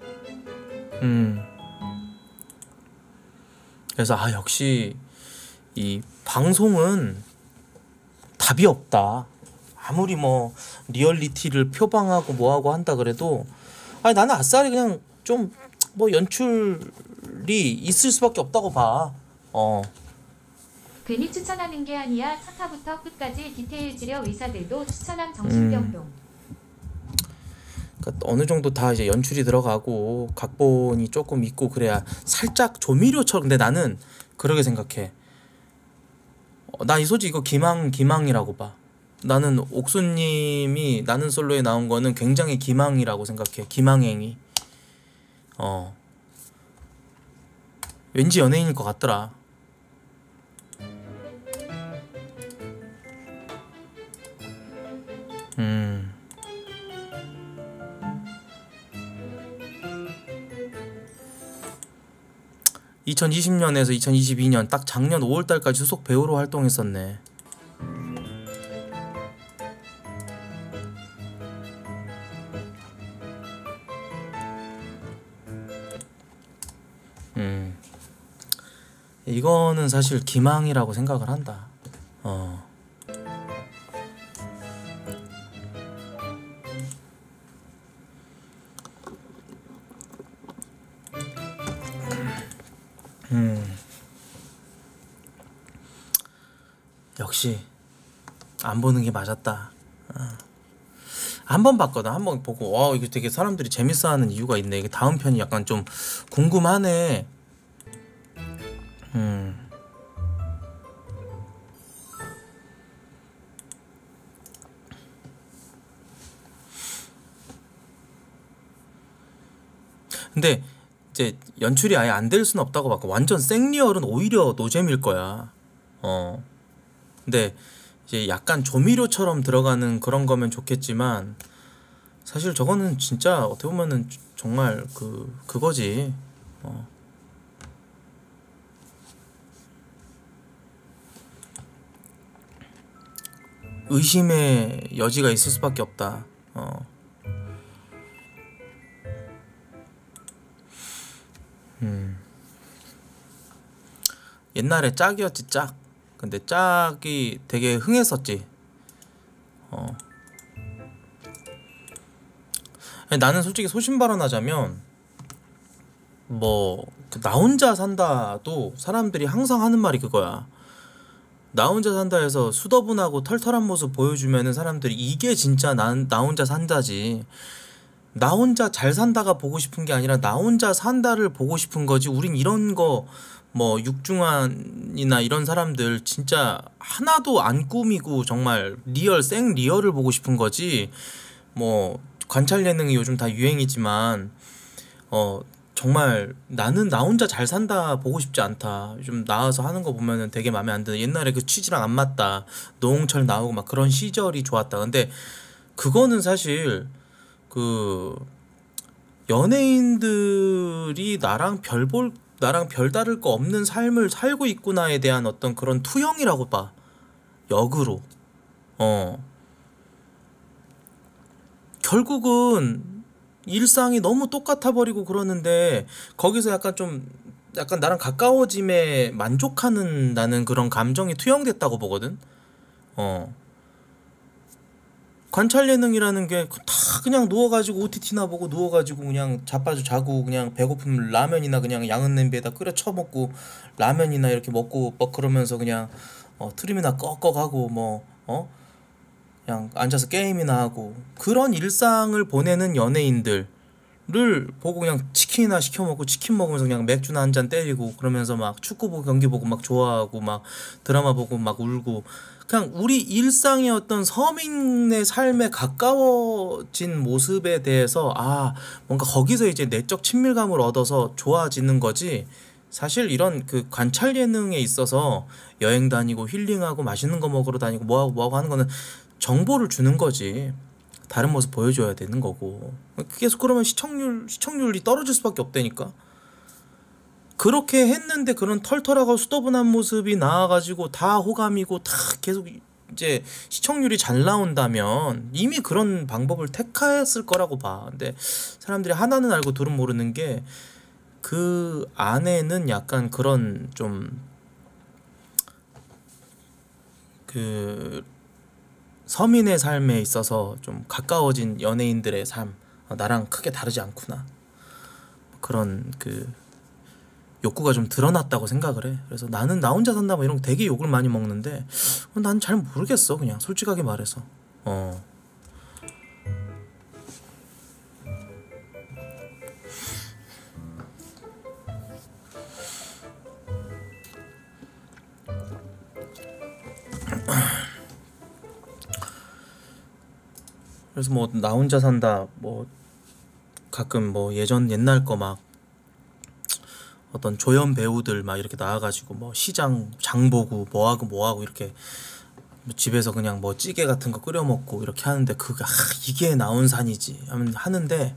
그래서 역시 이 방송은 답이 없다. 아무리 뭐 리얼리티를 표방하고 뭐하고 한다 그래도 아니 나는 아싸리 그냥 좀 뭐 연출이 있을 수밖에 없다고 봐. 괜히 추천하는 게 아니야. 첫화부터 끝까지 디테일지려 의사들도 추천한 정신병동. 그러니까 어느 정도 다 이제 연출이 들어가고 각본이 조금 있고 그래야 살짝 조미료처럼. 근데 나는 그렇게 생각해. 나 이 솔직히 이거 기망이라고 봐. 나는 옥수님이 나는 솔로에 나온 거는 굉장히 기망이라고 생각해. 기망행위. 왠지 연예인일 것 같더라. 2020년에서 2022년 딱 작년 5월달까지 수속 배우로 활동했었네. 이거는 사실 기망이라고 생각을 한다. 역시 안 보는 게 맞았다. 한 번 봤거든. 한 번 보고 와 이거 되게 사람들이 재밌어하는 이유가 있네. 이게 다음 편이 약간 좀 궁금하네. 근데 이제 연출이 아예 안 될 수는 없다고 봤고 완전 생리얼은 오히려 노잼일 거야. 근데 이제 약간 조미료처럼 들어가는 그런 거면 좋겠지만 사실 저거는 진짜 어떻게 보면은 정말 그거지. 의심의 여지가 있을 수밖에 없다. 옛날에 짝이었지 짝. 근데 짝이 되게 흥했었지. 아니, 나는 솔직히 소신 발언하자면 뭐 나 혼자 산다도 사람들이 항상 하는 말이 그거야. 나 혼자 산다 해서 수더분하고 털털한 모습 보여주면은 사람들이 이게 진짜 나 혼자 산다지. 나 혼자 잘 산다가 보고 싶은 게 아니라 나 혼자 산다를 보고 싶은 거지. 우린 이런 거 뭐 육중한이나 이런 사람들 진짜 하나도 안 꾸미고 정말 리얼 생 리얼을 보고 싶은 거지. 뭐 관찰 예능이 요즘 다 유행이지만 정말 나는 나 혼자 잘 산다 보고 싶지 않다. 요즘 나와서 하는 거 보면은 되게 마음에 안 드는. 옛날에 그 취지랑 안 맞다. 노홍철 나오고 막 그런 시절이 좋았다. 근데 그거는 사실 그 연예인들이 나랑 별다를 거 없는 삶을 살고 있구나에 대한 어떤 그런 투영이라고 봐. 역으로. 결국은 일상이 너무 똑같아 버리고 그러는데 거기서 약간 나랑 가까워짐에 만족하는 나는 그런 감정이 투영됐다고 보거든. 관찰 예능이라는 게 다 그냥 누워가지고 OTT나 보고 누워가지고 그냥 자빠져 자고 그냥 배고프면 라면이나 그냥 양은 냄비에다 끓여 쳐먹고 라면이나 이렇게 먹고 뭐 그러면서 그냥 트림이나 꺽꺽하고 뭐 그냥 앉아서 게임이나 하고 그런 일상을 보내는 연예인들을 보고 그냥 치킨이나 시켜 먹고 치킨 먹으면서 그냥 맥주나 한 잔 때리고 그러면서 막 축구 보고 경기 보고 막 좋아하고 막 드라마 보고 막 울고 그냥 우리 일상의 어떤 서민의 삶에 가까워진 모습에 대해서 뭔가 거기서 이제 내적 친밀감을 얻어서 좋아지는 거지. 사실 이런 그 관찰 예능에 있어서 여행 다니고 힐링하고 맛있는 거 먹으러 다니고 뭐하고 하는 거는 정보를 주는 거지. 다른 모습 보여줘야 되는 거고. 계속 그러면 시청률이 떨어질 수밖에 없다니까. 그렇게 했는데 그런 털털하고 수더분한 모습이 나와가지고 다 호감이고 다 계속 이제 시청률이 잘 나온다면 이미 그런 방법을 택했을 거라고 봐. 근데 사람들이 하나는 알고 둘은 모르는 게 그 안에는 약간 그런 좀 그 서민의 삶에 있어서 좀 가까워진 연예인들의 삶, 나랑 크게 다르지 않구나, 그런 그 욕구가 좀 드러났다고 생각을 해. 그래서 나는 나 혼자 산다 뭐 이런 거 되게 욕을 많이 먹는데 난 잘 모르겠어, 그냥 솔직하게 말해서. 그래서 뭐 나 혼자 산다 뭐 가끔 뭐 옛날 거 막 어떤 조연 배우들 막 이렇게 나와가지고 뭐 시장 장 보고 뭐하고 이렇게 뭐 집에서 그냥 뭐 찌개 같은 거 끓여 먹고 이렇게 하는데 그게 이게 나온산이지 하는데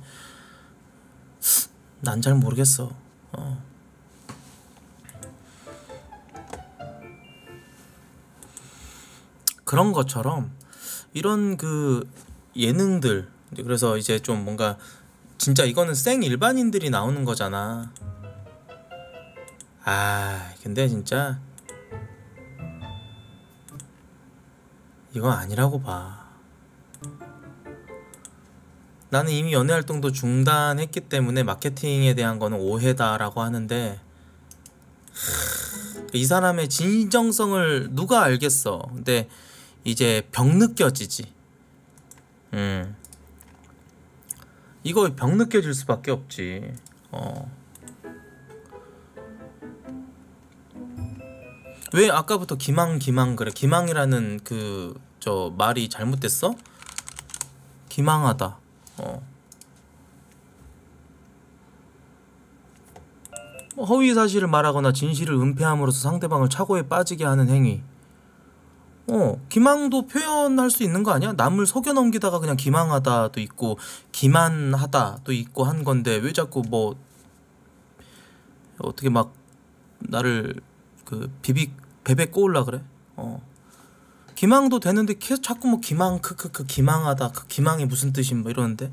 난 잘 모르겠어. 그런 것처럼 이런 그 예능들, 그래서 이제 좀 뭔가 진짜 이거는 생 일반인들이 나오는 거잖아. 근데 진짜 이건 아니라고 봐. 나는 이미 연애 활동도 중단했기 때문에 마케팅에 대한 거는 오해다라고 하는데 이 사람의 진정성을 누가 알겠어. 근데 이제 병 느껴지지. 이거 병 느껴질 수밖에 없지. 왜 아까부터 기망 그래? 기망이라는 그 저 말이 잘못됐어? 기망하다. 허위 사실을 말하거나 진실을 은폐함으로써 상대방을 착오에 빠지게 하는 행위. 기망도 표현할 수 있는 거 아니야? 남을 속여 넘기다가 그냥 기망하다도 있고 기만하다도 있고 한 건데 왜 자꾸 뭐 어떻게 막 나를 그 베베 꼬으려 그래? 기망도 되는데 계속 자꾸 뭐 기망 크크크 기망하다, 그 기망이 무슨 뜻임 뭐 이러는데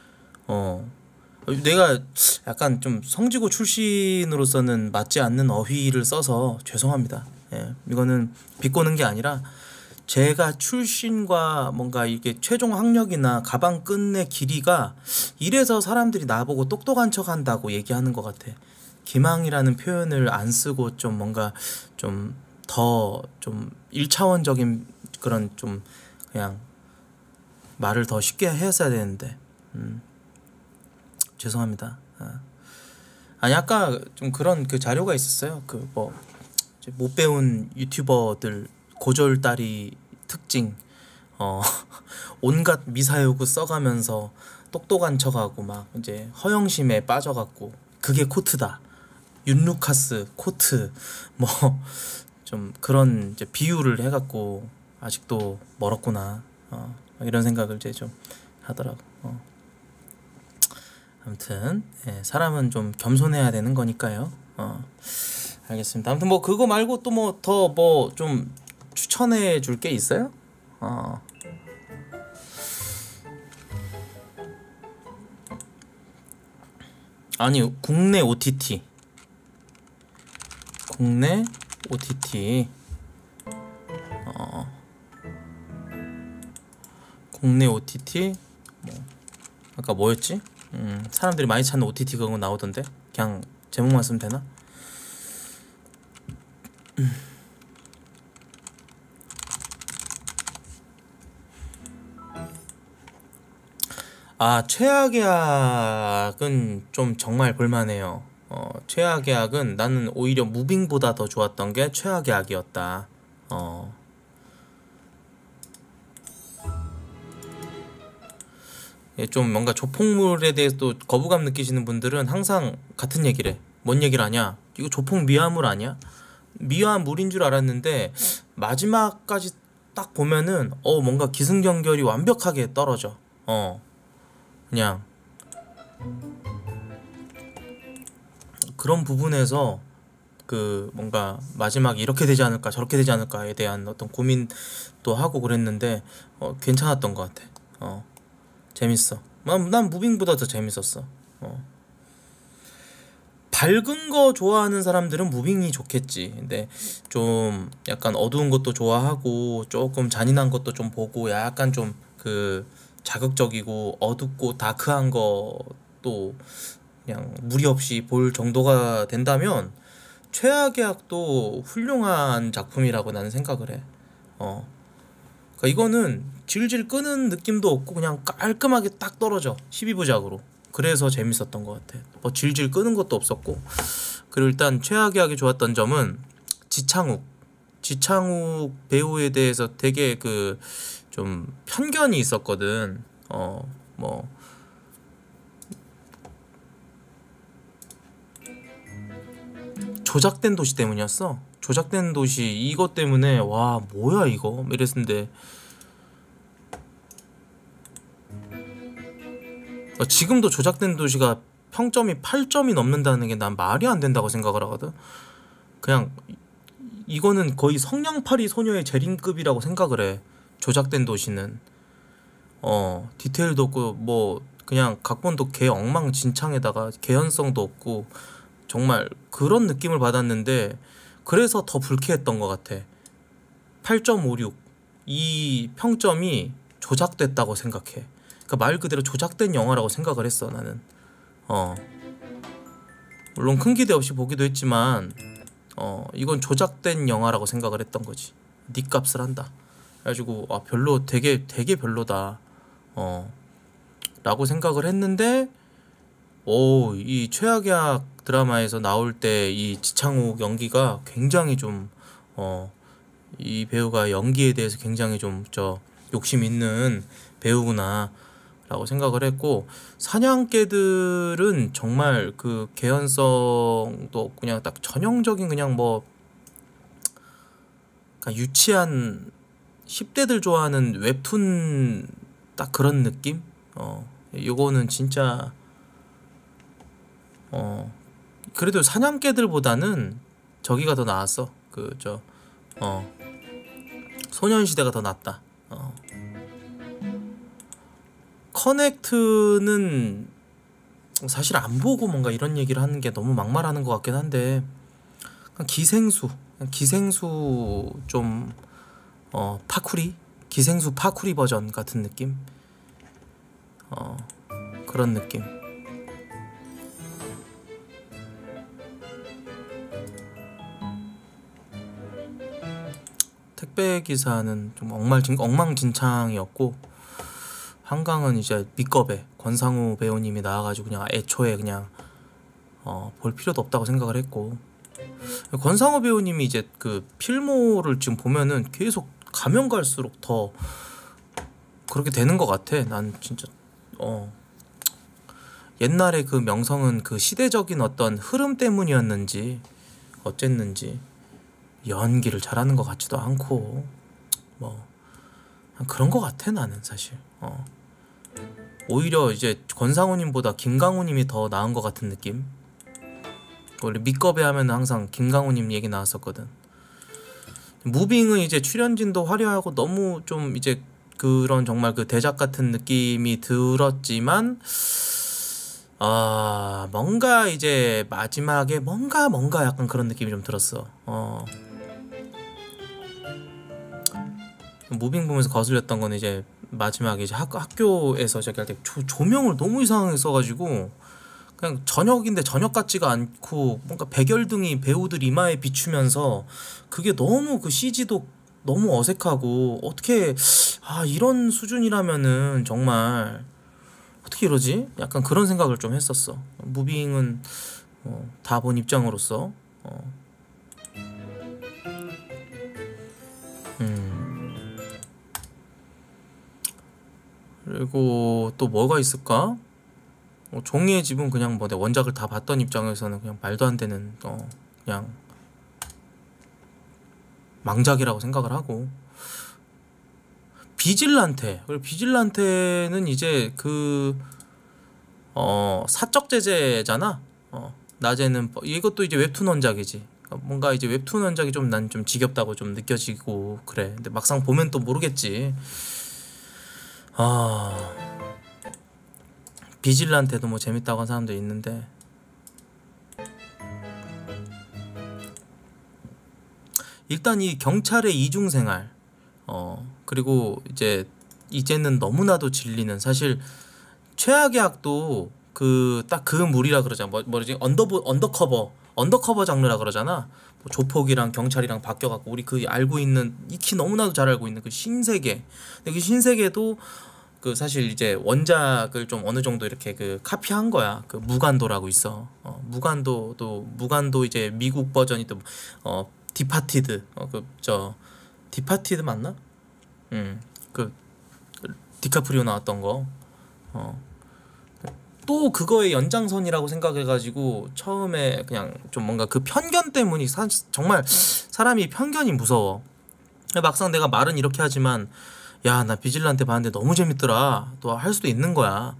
내가 약간 좀 성지고 출신으로서는 맞지 않는 어휘를 써서 죄송합니다. 예, 이거는 비꼬는 게 아니라 제가 출신과 뭔가 이게 최종 학력이나 가방 끈의 길이가 이래서 사람들이 나보고 똑똑한 척 한다고 얘기하는 것 같아. 기망이라는 표현을 안 쓰고 좀 뭔가 좀 더 좀 1차원적인 그런 좀 그냥 말을 더 쉽게 했어야 되는데 죄송합니다. 아니 아까 좀 그런 그 자료가 있었어요. 그 뭐 못 배운 유튜버들 고졸다리 특징, 온갖 미사여구 써가면서 똑똑한 척하고 막 이제 허영심에 빠져갖고 그게 코트다. 윤루카스 코트 뭐 좀 그런 이제 비유를 해갖고 아직도 멀었구나. 이런 생각을 이제 좀 하더라고. 아무튼 예, 사람은 좀 겸손해야 되는 거니까요. 알겠습니다. 아무튼 뭐 그거 말고 또 뭐 더 뭐 좀 추천해 줄 게 있어요? 아니 국내 OTT 국내 OTT 뭐 아까 뭐였지? 사람들이 많이 찾는 OTT 그거 나오던데 그냥 제목만 쓰면 되나? 최악의 약은 좀 정말 볼만해요. 최악의 약은 나는 오히려 무빙보다 더 좋았던 게 최악의 약이었다. 좀 뭔가 조폭물에 대해서도 거부감 느끼시는 분들은 항상 같은 얘기를 해. 뭔 얘기를 하냐? 이거 조폭 미화물 아니야? 미화물인 줄 알았는데 마지막까지 딱 보면은 뭔가 기승전결이 완벽하게 떨어져. 그냥 그런 부분에서 그 뭔가 마지막에 이렇게 되지 않을까 저렇게 되지 않을까에 대한 어떤 고민도 하고 그랬는데 괜찮았던 것 같아. 재밌어. 난 무빙보다 더 재밌었어. 밝은 거 좋아하는 사람들은 무빙이 좋겠지. 근데 좀 약간 어두운 것도 좋아하고 조금 잔인한 것도 좀 보고 약간 좀 그 자극적이고 어둡고 다크한 것도 그냥 무리 없이 볼 정도가 된다면 최악의 악도 훌륭한 작품이라고 나는 생각을 해. 그러니까 이거는 질질 끄는 느낌도 없고 그냥 깔끔하게 딱 떨어져 12부작으로. 그래서 재밌었던 것 같아. 뭐 질질 끄는 것도 없었고. 그리고 일단 최악의 악이 좋았던 점은 지창욱 배우에 대해서 되게 그 좀 편견이 있었거든. 뭐 조작된 도시 때문이었어. 조작된 도시 이것 때문에 와 뭐야 이거 이랬는데 지금도 조작된 도시가 평점이 8점이 넘는다는 게 난 말이 안 된다고 생각을 하거든. 그냥 이거는 거의 성냥팔이 소녀의 재림급이라고 생각을 해. 조작된 도시는 디테일도 없고 뭐 그냥 각본도 개 엉망진창에다가 개연성도 없고 정말 그런 느낌을 받았는데 그래서 더 불쾌했던 것 같아. 8.56 이 평점이 조작됐다고 생각해. 그러니까 말 그대로 조작된 영화라고 생각을 했어 나는. 물론 큰 기대 없이 보기도 했지만 이건 조작된 영화라고 생각을 했던 거지. 니 값을 한다. 그래가지고 별로 되게 별로다 라고 생각을 했는데 이 최악의 악 드라마에서 나올 때 이 지창욱 연기가 굉장히 좀 이 배우가 연기에 대해서 굉장히 좀 욕심 있는 배우구나 라고 생각을 했고, 사냥개들은 정말 그 개연성도 그냥 딱 전형적인 그냥 뭐 그냥 유치한 10대들 좋아하는 웹툰 딱 그런 느낌? 요거는 진짜 그래도 사냥개들보다는 저기가 더 나았어. 소년시대가 더 낫다. 커넥트는 사실 안 보고 뭔가 이런 얘기를 하는 게 너무 막말하는 것 같긴 한데, 기생수 좀 파쿠리? 기생수 파쿠리 버전 같은 느낌? 그런 느낌. 택배 기사는 좀 엉망진창이었고, 한강은 이제 밑겁에 권상우 배우님이 나와가지고 그냥 애초에 그냥 볼 필요도 없다고 생각을 했고, 권상우 배우님이 이제 그 필모를 지금 보면은 계속 가면 갈수록 더 그렇게 되는 것 같아. 난 진짜 옛날에 그 명성은 그 시대적인 어떤 흐름 때문이었는지 어쨌는지 연기를 잘하는 것 같지도 않고 뭐 그런 것 같아 나는 사실. 오히려 이제 권상우님보다 김강우님이 더 나은 것 같은 느낌. 원래 밑겁에 하면 항상 김강우님 얘기 나왔었거든. 무빙은 이제 출연진도 화려하고 너무 좀 이제 그런 정말 그 대작 같은 느낌이 들었지만, 뭔가 이제 마지막에 뭔가 약간 그런 느낌이 좀 들었어. 무빙 보면서 거슬렸던 건 이제 마지막에 이제 학교에서 저기 할 때 조명을 너무 이상하게 써가지고 그냥 저녁인데 저녁 같지가 않고 뭔가 백열등이 배우들 이마에 비추면서 그게 너무 그 CG도 너무 어색하고, 어떻게 이런 수준이라면은 정말 어떻게 이러지? 약간 그런 생각을 좀 했었어. 무빙은 다 본 입장으로서 그리고 또 뭐가 있을까? 종이의 집은 그냥 뭐 내 원작을 다 봤던 입장에서는 그냥 말도 안 되는 그냥 망작이라고 생각을 하고, 비질란테는 이제 그 사적 제재잖아. 낮에는 이것도 이제 웹툰 원작이지. 뭔가 이제 웹툰 원작이 좀 난 좀 지겹다고 좀 느껴지고 그래. 근데 막상 보면 또 모르겠지. 비질란테도 뭐 재밌다고 하는 사람도 있는데, 일단 이 경찰의 이중생활, 그리고 이제는 너무나도 질리는, 사실 최악의 악도 그 딱 그 물이라 그러잖아. 뭐지? 언더커버 장르라 그러잖아. 뭐 조폭이랑 경찰이랑 바뀌어갖고 우리 그 알고 있는, 익히 너무나도 잘 알고 있는 그 신세계. 근데 그 신세계도 그 사실 이제 원작을 좀 어느 정도 이렇게 그 카피한 거야. 그 무간도라고 있어. 무간도 이제 미국 버전이 또 디파티드, 디파티드 맞나? 그 디카프리오 나왔던 거. 또 그거의 연장선이라고 생각해가지고 처음에 그냥 좀 뭔가 그 편견 때문이 정말 사람이 편견이 무서워. 막상 내가 말은 이렇게 하지만 야, 나 비질란테 봤는데 너무 재밌더라. 또 할 수도 있는 거야.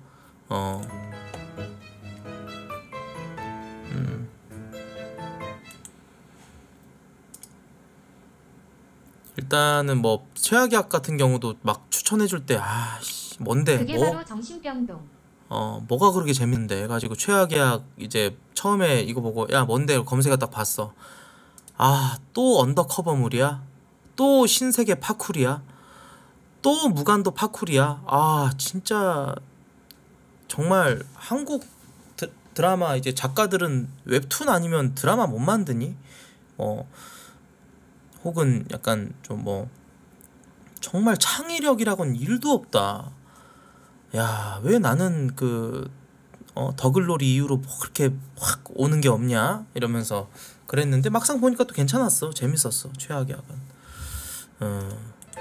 일단은 뭐 최악의 악 같은 경우도 막 추천해줄 때 뭔데 그게 뭐 바로 정신병동. 뭐가 그렇게 재밌는데 해가지고 최악의 악 이제 처음에 이거 보고 야 뭔데 검색해 딱 봤어. 또 언더커버물이야? 또 신세계 파쿠리야? 또 무간도 파쿠리야? 진짜 정말 한국 드라마 이제 작가들은 웹툰 아니면 드라마 못 만드니? 혹은 약간 좀 정말 창의력이라고는 일도 없다. 야, 왜 나는 더글로리 이후로 뭐 그렇게 확 오는 게 없냐? 이러면서 그랬는데 막상 보니까 또 괜찮았어. 재밌었어. 최악의 악은.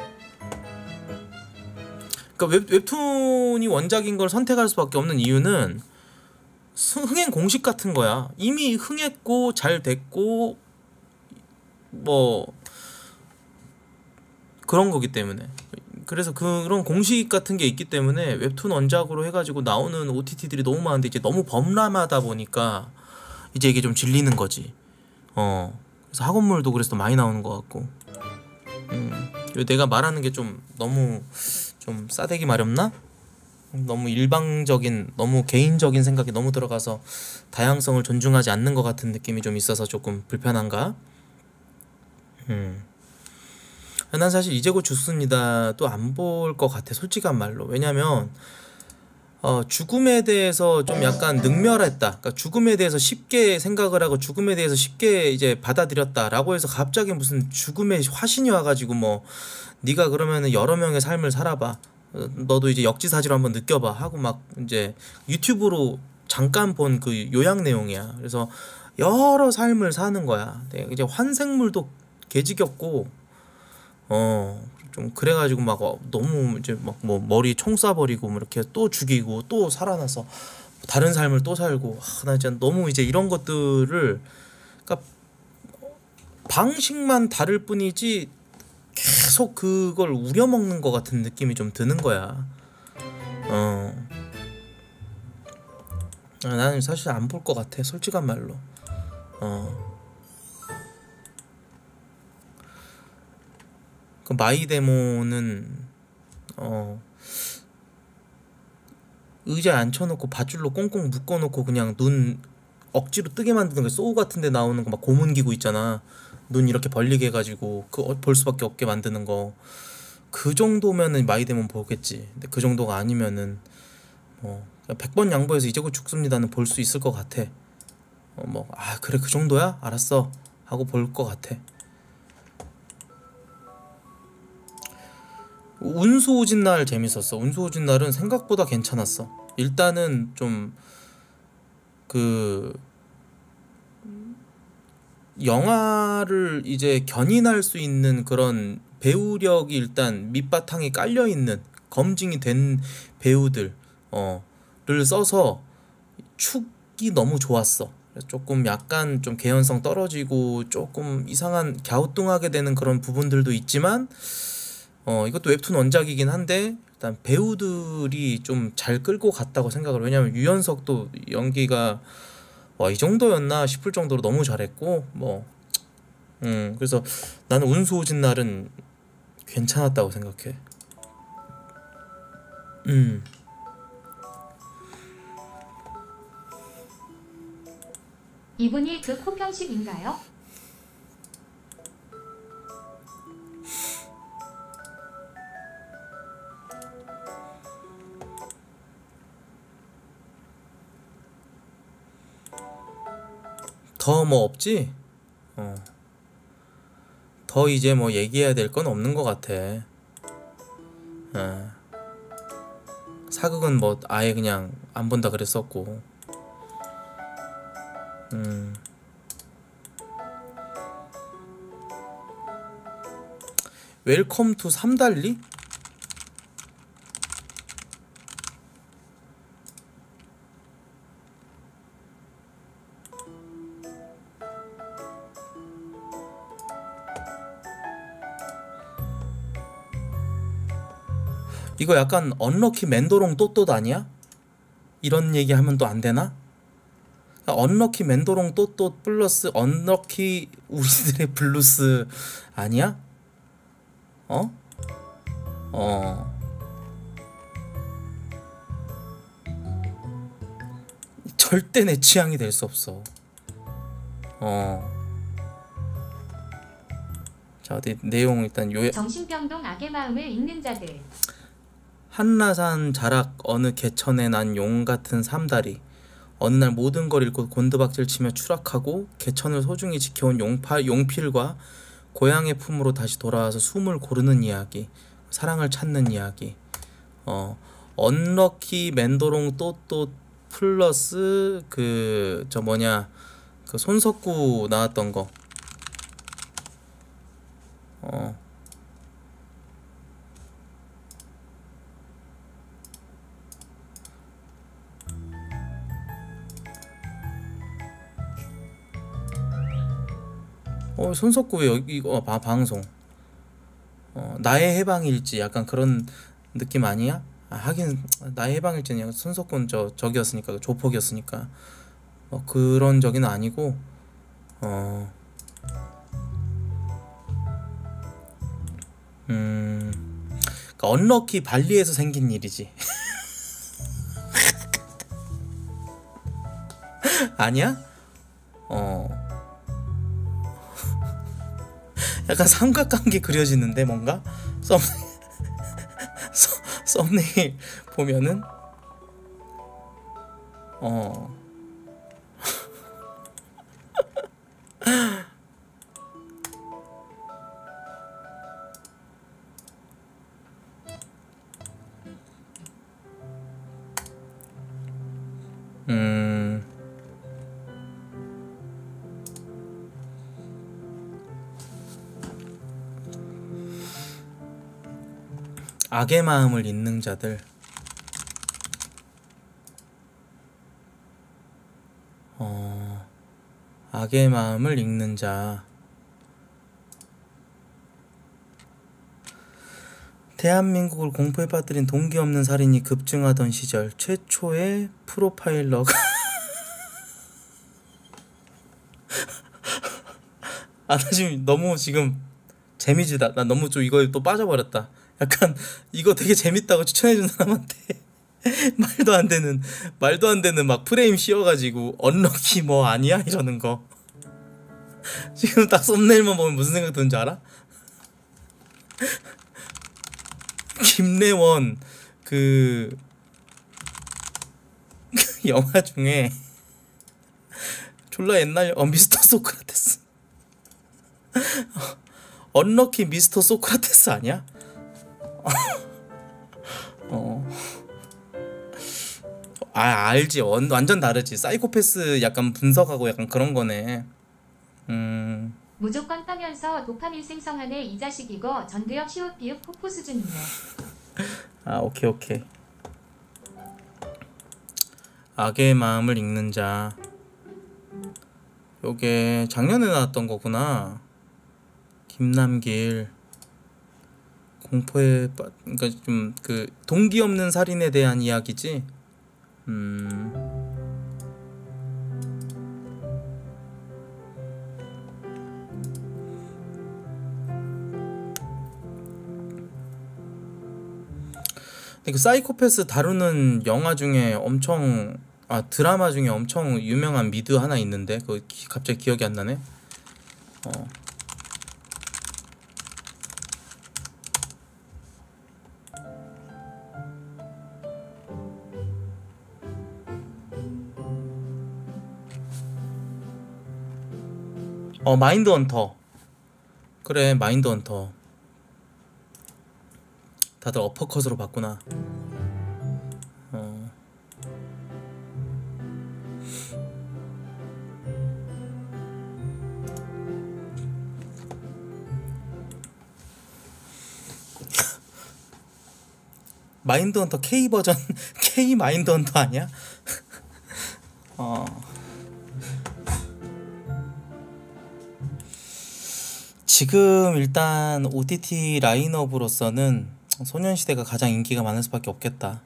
그러니까 웹툰이 원작인 걸 선택할 수밖에 없는 이유는 흥행 공식 같은 거야. 이미 흥했고 잘 됐고 뭐 그런 거기 때문에. 그래서 그런 공식 같은 게 있기 때문에 웹툰 원작으로 해가지고 나오는 OTT들이 너무 많은데 이제 너무 범람하다 보니까 이제 이게 좀 질리는 거지. 그래서 학원물도 그래서 많이 나오는 것 같고. 내가 말하는 게 좀 너무 좀 싸대기 마렵나? 너무 일방적인, 너무 개인적인 생각이 너무 들어가서 다양성을 존중하지 않는 것 같은 느낌이 좀 있어서 조금 불편한가? 난 사실 이제 곧 죽습니다 또 안 볼 것 같아, 솔직한 말로. 왜냐면 죽음에 대해서 좀 약간 능멸했다. 그러니까 죽음에 대해서 쉽게 생각을 하고 죽음에 대해서 쉽게 이제 받아들였다라고 해서 갑자기 무슨 죽음의 화신이 와가지고 뭐 네가 그러면은 여러 명의 삶을 살아봐, 너도 이제 역지사지로 한번 느껴봐 하고 막 이제 유튜브로 잠깐 본 그 요약 내용이야. 그래서 여러 삶을 사는 거야. 이제 환생물도 개지겹고 좀 그래가지고 막 너무 이제 막 뭐 머리 총 쏴버리고 뭐 이렇게 또 죽이고 또 살아나서 다른 삶을 또 살고, 나 진짜 너무 이제 이런 것들을, 그러니까 방식만 다를 뿐이지 계속 그걸 우려먹는 것 같은 느낌이 좀 드는 거야. 나는 사실 안 볼 것 같아, 솔직한 말로. 그 마이데모는 의자에 앉혀놓고 밧줄로 꽁꽁 묶어놓고 그냥 눈 억지로 뜨게 만드는 거, 소우 같은데 나오는 거 막 고문기구 있잖아. 눈 이렇게 벌리게 해가지고 볼 수밖에 없게 만드는 거. 그 정도면은 마이데몬 보겠지. 근데 그 정도가 아니면은 100번 양보해서 이제 곧 죽습니다는 볼 수 있을 것 같아. 그래 그 정도야? 알았어 하고 볼 것 같아. 운수오진 날 재밌었어. 운수오진 날은 생각보다 괜찮았어. 일단은 좀 영화를 이제 견인할 수 있는 그런 배우력이 일단 밑바탕에 깔려있는, 검증이 된 배우들 를 써서 축이 너무 좋았어. 조금 약간 좀 개연성 떨어지고 조금 이상한 갸우뚱하게 되는 그런 부분들도 있지만 이것도 웹툰 원작이긴 한데 일단 배우들이 좀 잘 끌고 갔다고 생각을. 왜냐면 유연석도 연기가 이 정도였나 싶을 정도로 너무 잘했고 그래서 나는 운수오진 날은 괜찮았다고 생각해. 이분이 그 코평식인가요? 더 뭐 없지? 더 이제 뭐 얘기해야 될 건 없는 것 같아. 사극은 뭐 아예 그냥 안 본다 그랬었고. 웰컴 투 삼달리? 이거 약간 언럭키 맨도롱 또또도 아니야? 이런 얘기하면 또 안 되나? 언럭키 맨도롱 또또 플러스 언럭키 우리들의 블루스 아니야? 절대 내 취향이 될 수 없어. 자, 어디 내용 일단 요약. 정신병동 악의 마음을 읽는 자들. 한라산 자락 어느 개천에 난 용 같은 삼다리. 어느 날 모든 걸 잃고 곤두박질 치며 추락하고 개천을 소중히 지켜온 용필과 고향의 품으로 다시 돌아와서 숨을 고르는 이야기. 사랑을 찾는 이야기. 언럭키 맨도롱 또또 플러스 그 손석구 나왔던 거. 손석구 왜 여기 이거 방송 나의 해방일지 약간 그런 느낌 아니야? 하긴 나의 해방일지는 약간 손석구는 저기였으니까 조폭이었으니까 그런 적은 아니고 그러니까 언럭키 발리에서 생긴 일이지. 아니야? 약간 삼각관계 그려지는데 뭔가 썸네일 보면은 악의 마음을 잇는 자들. 악의 마음을 읽는 자. 대한민국을 공포에 빠뜨린 동기 없는 살인이 급증하던 시절 최초의 프로파일러가 나 지금 너무 재미지. 나 너무 좀 이거에 또 빠져버렸다. 약간 이거 되게 재밌다고 추천해준 사람한테 말도 안 되는 막 프레임 씌워가지고 언럭키 뭐 아니야 이러는 거. 지금 딱 썸네일만 보면 무슨 생각 드는지 알아? 김래원 그 영화 중에 졸라 옛날 미스터 소크라테스 언럭키 미스터 소크라테스 아니야? 알지. 완전 다르지. 사이코패스 약간 분석하고 약간 그런 거네. 무조건 따면서 도파민 생성하네 이 자식. 이거 전두엽 시옷 비읍 폭포 수준이네. 오케이. 악의 마음을 읽는 자. 요게 작년에 나왔던 거구나. 김남길. 공포에 그러니까 좀 그 동기 없는 살인에 대한 이야기지. 그 사이코패스 다루는 영화 중에 드라마 중에 엄청 유명한 미드 하나 있는데 그거 갑자기 기억이 안 나네. 마인드 헌터. 그래, 마인드 헌터. 다들 어퍼컷으로 봤구나. 마인드 헌터 K 버전 K 마인드 헌터 아니야? 지금 일단 OTT 라인업으로서는 소년시대가 가장 인기가 많을 수밖에 없겠다.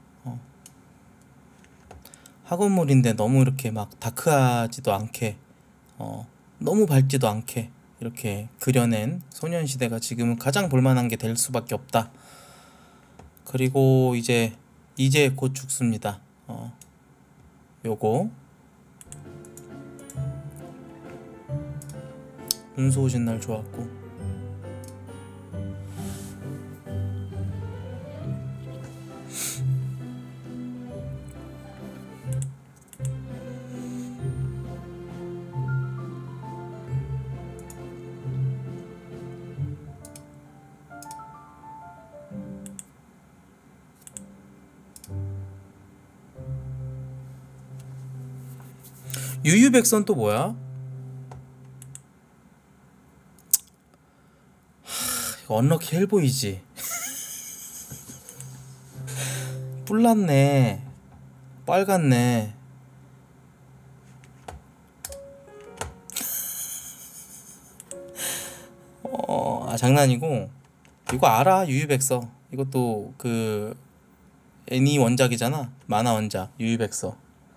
학원물인데 너무 이렇게 막 다크하지도 않게, 너무 밝지도 않게 이렇게 그려낸 소년시대가 지금은 가장 볼만한 게 될 수밖에 없다. 그리고 이제 곧 죽습니다. 요거 운수 오신 날 좋았고. 유유백선 또 뭐야? 이거 언럭키 헬보이지. 뿔났네, 빨갛네. 장난이고. 이거 알아, 유유백서. 이것도 그 애니 원작이잖아, 만화 원작. 유유백서.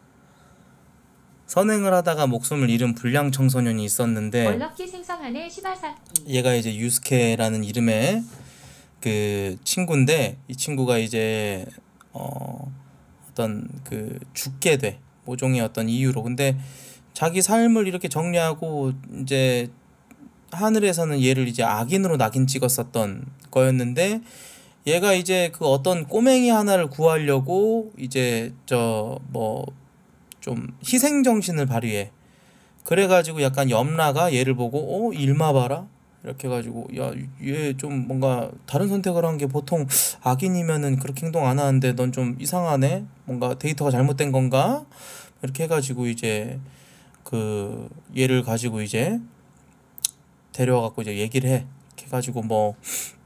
선행을 하다가 목숨을 잃은 불량 청소년이 있었는데, 얼럭키 생성하는 시바사. 얘가 이제 유스케라는 이름의 그 친구인데, 이 친구가 이제 어떤 그 죽게 돼, 모종의 어떤 이유로. 근데 자기 삶을 이렇게 정리하고 이제 하늘에서는 얘를 이제 악인으로 낙인 찍었었던 거였는데, 얘가 이제 그 어떤 꼬맹이 하나를 구하려고 이제 좀 희생정신을 발휘해. 그래가지고 약간 염라가 얘를 보고 일마 봐라? 이렇게 해가지고 야, 얘 좀 뭔가 다른 선택을 한 게, 보통 악인이면은 그렇게 행동 안 하는데 넌 좀 이상하네? 뭔가 데이터가 잘못된 건가? 이렇게 해가지고 이제 그 얘를 가지고 이제 데려와갖고 이제 얘기를 해. 이렇게 해가지고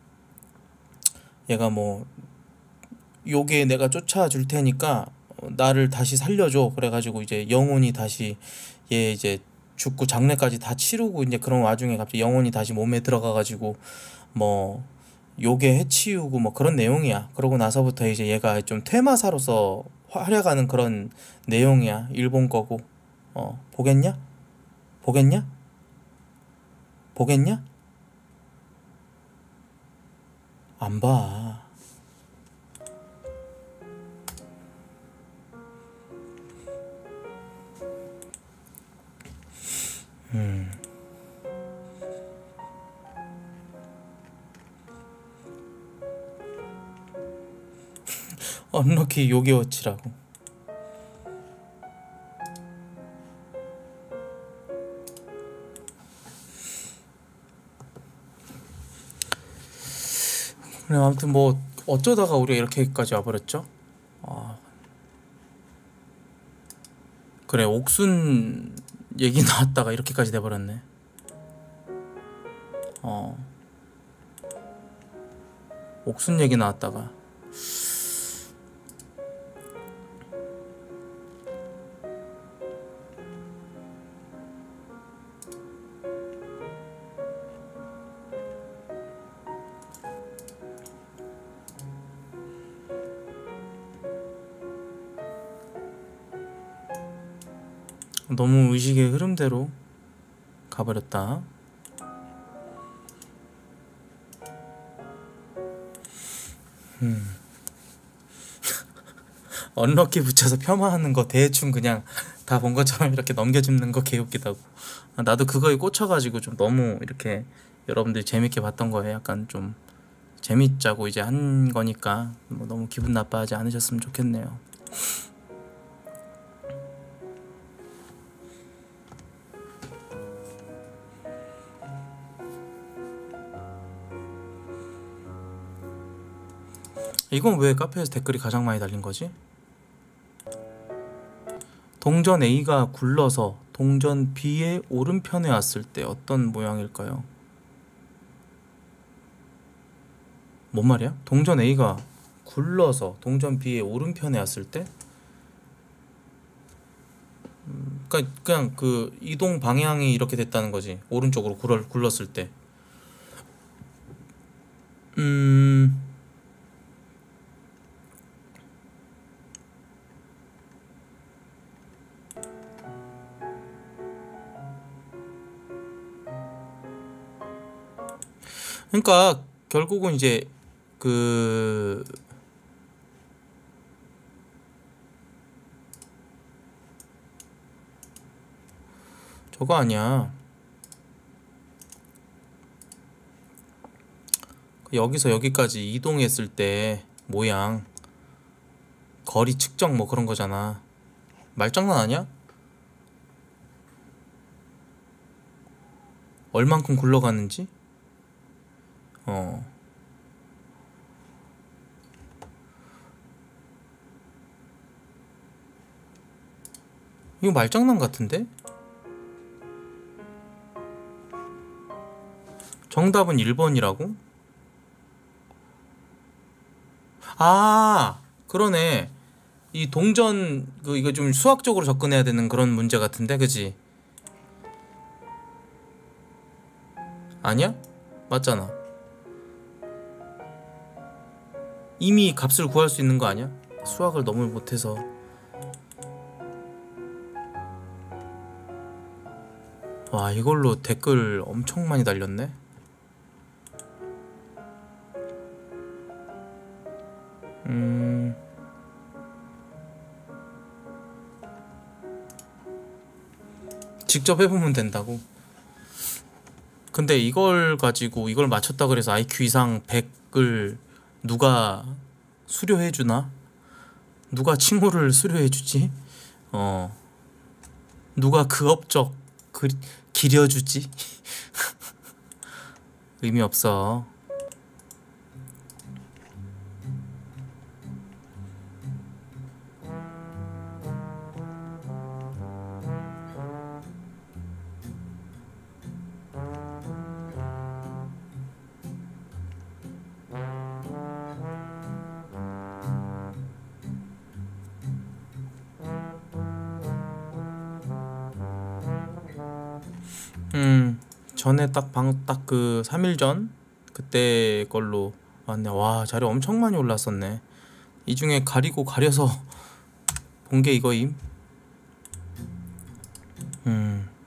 얘가 요게 내가 쫓아줄 테니까 나를 다시 살려줘. 그래가지고 이제 영혼이 다시, 얘 이제 죽고 장례까지 다 치르고 이제 그런 와중에 갑자기 영혼이 다시 몸에 들어가가지고 요게 해치우고 그런 내용이야. 그러고 나서부터 이제 얘가 좀 퇴마사로서 활약하는 그런 내용이야. 일본 거고. 보겠냐? 보겠냐? 보겠냐? 안 봐. 언럭키 요괴워치라고. 그래, 아무튼 어쩌다가 우리가 이렇게까지 와버렸죠? 그래, 옥순 얘기 나왔다가 이렇게까지 돼버렸네. 옥순 얘기 나왔다가. 너무 의식의 흐름대로 가버렸다. 언럭키 붙여서 폄하하는 거 대충 그냥 다 본 것처럼 이렇게 넘겨짚는 거 개웃기다고. 나도 그거에 꽂혀가지고 좀 너무 이렇게 여러분들이 재밌게 봤던 거에 약간 좀 재밌자고 이제 한 거니까 너무 기분 나빠하지 않으셨으면 좋겠네요. 이건 왜 카페에서 댓글이 가장 많이 달린 거지? 동전 A가 굴러서 동전 B의 오른편에 왔을 때 어떤 모양일까요? 뭔 말이야? 동전 A가 굴러서 동전 B의 오른편에 왔을 때? 그러니까 그냥 그 이동 방향이 이렇게 됐다는 거지. 오른쪽으로 굴렀을 때. 그러니까 결국은 이제 그 저거 아니야. 여기서 여기까지 이동했을 때 모양, 거리 측정 뭐 그런 거잖아. 말장난 아니야? 얼만큼 굴러가는지? 이거 말장난 같은데? 정답은 1번이라고? 아, 그러네. 이 동전 이거 좀 수학적으로 접근해야 되는 그런 문제 같은데, 그지? 아니야? 맞잖아. 이미 값을 구할 수 있는 거 아니야? 수학을 너무 못해서. 와, 이걸로 댓글 엄청 많이 달렸네. 직접 해보면 된다고. 근데 이걸 가지고 이걸 맞췄다 그래서 IQ 이상 100을 누가 수료해주나? 누가 칭호를 수료해주지? 누가 그 업적 기려주지? 의미 없어. 전에 딱 그 3일 전 그때 걸로 왔네. 와, 자리 엄청 많이 올랐었네. 이 중에 가리고 가려서 본 게 이거임.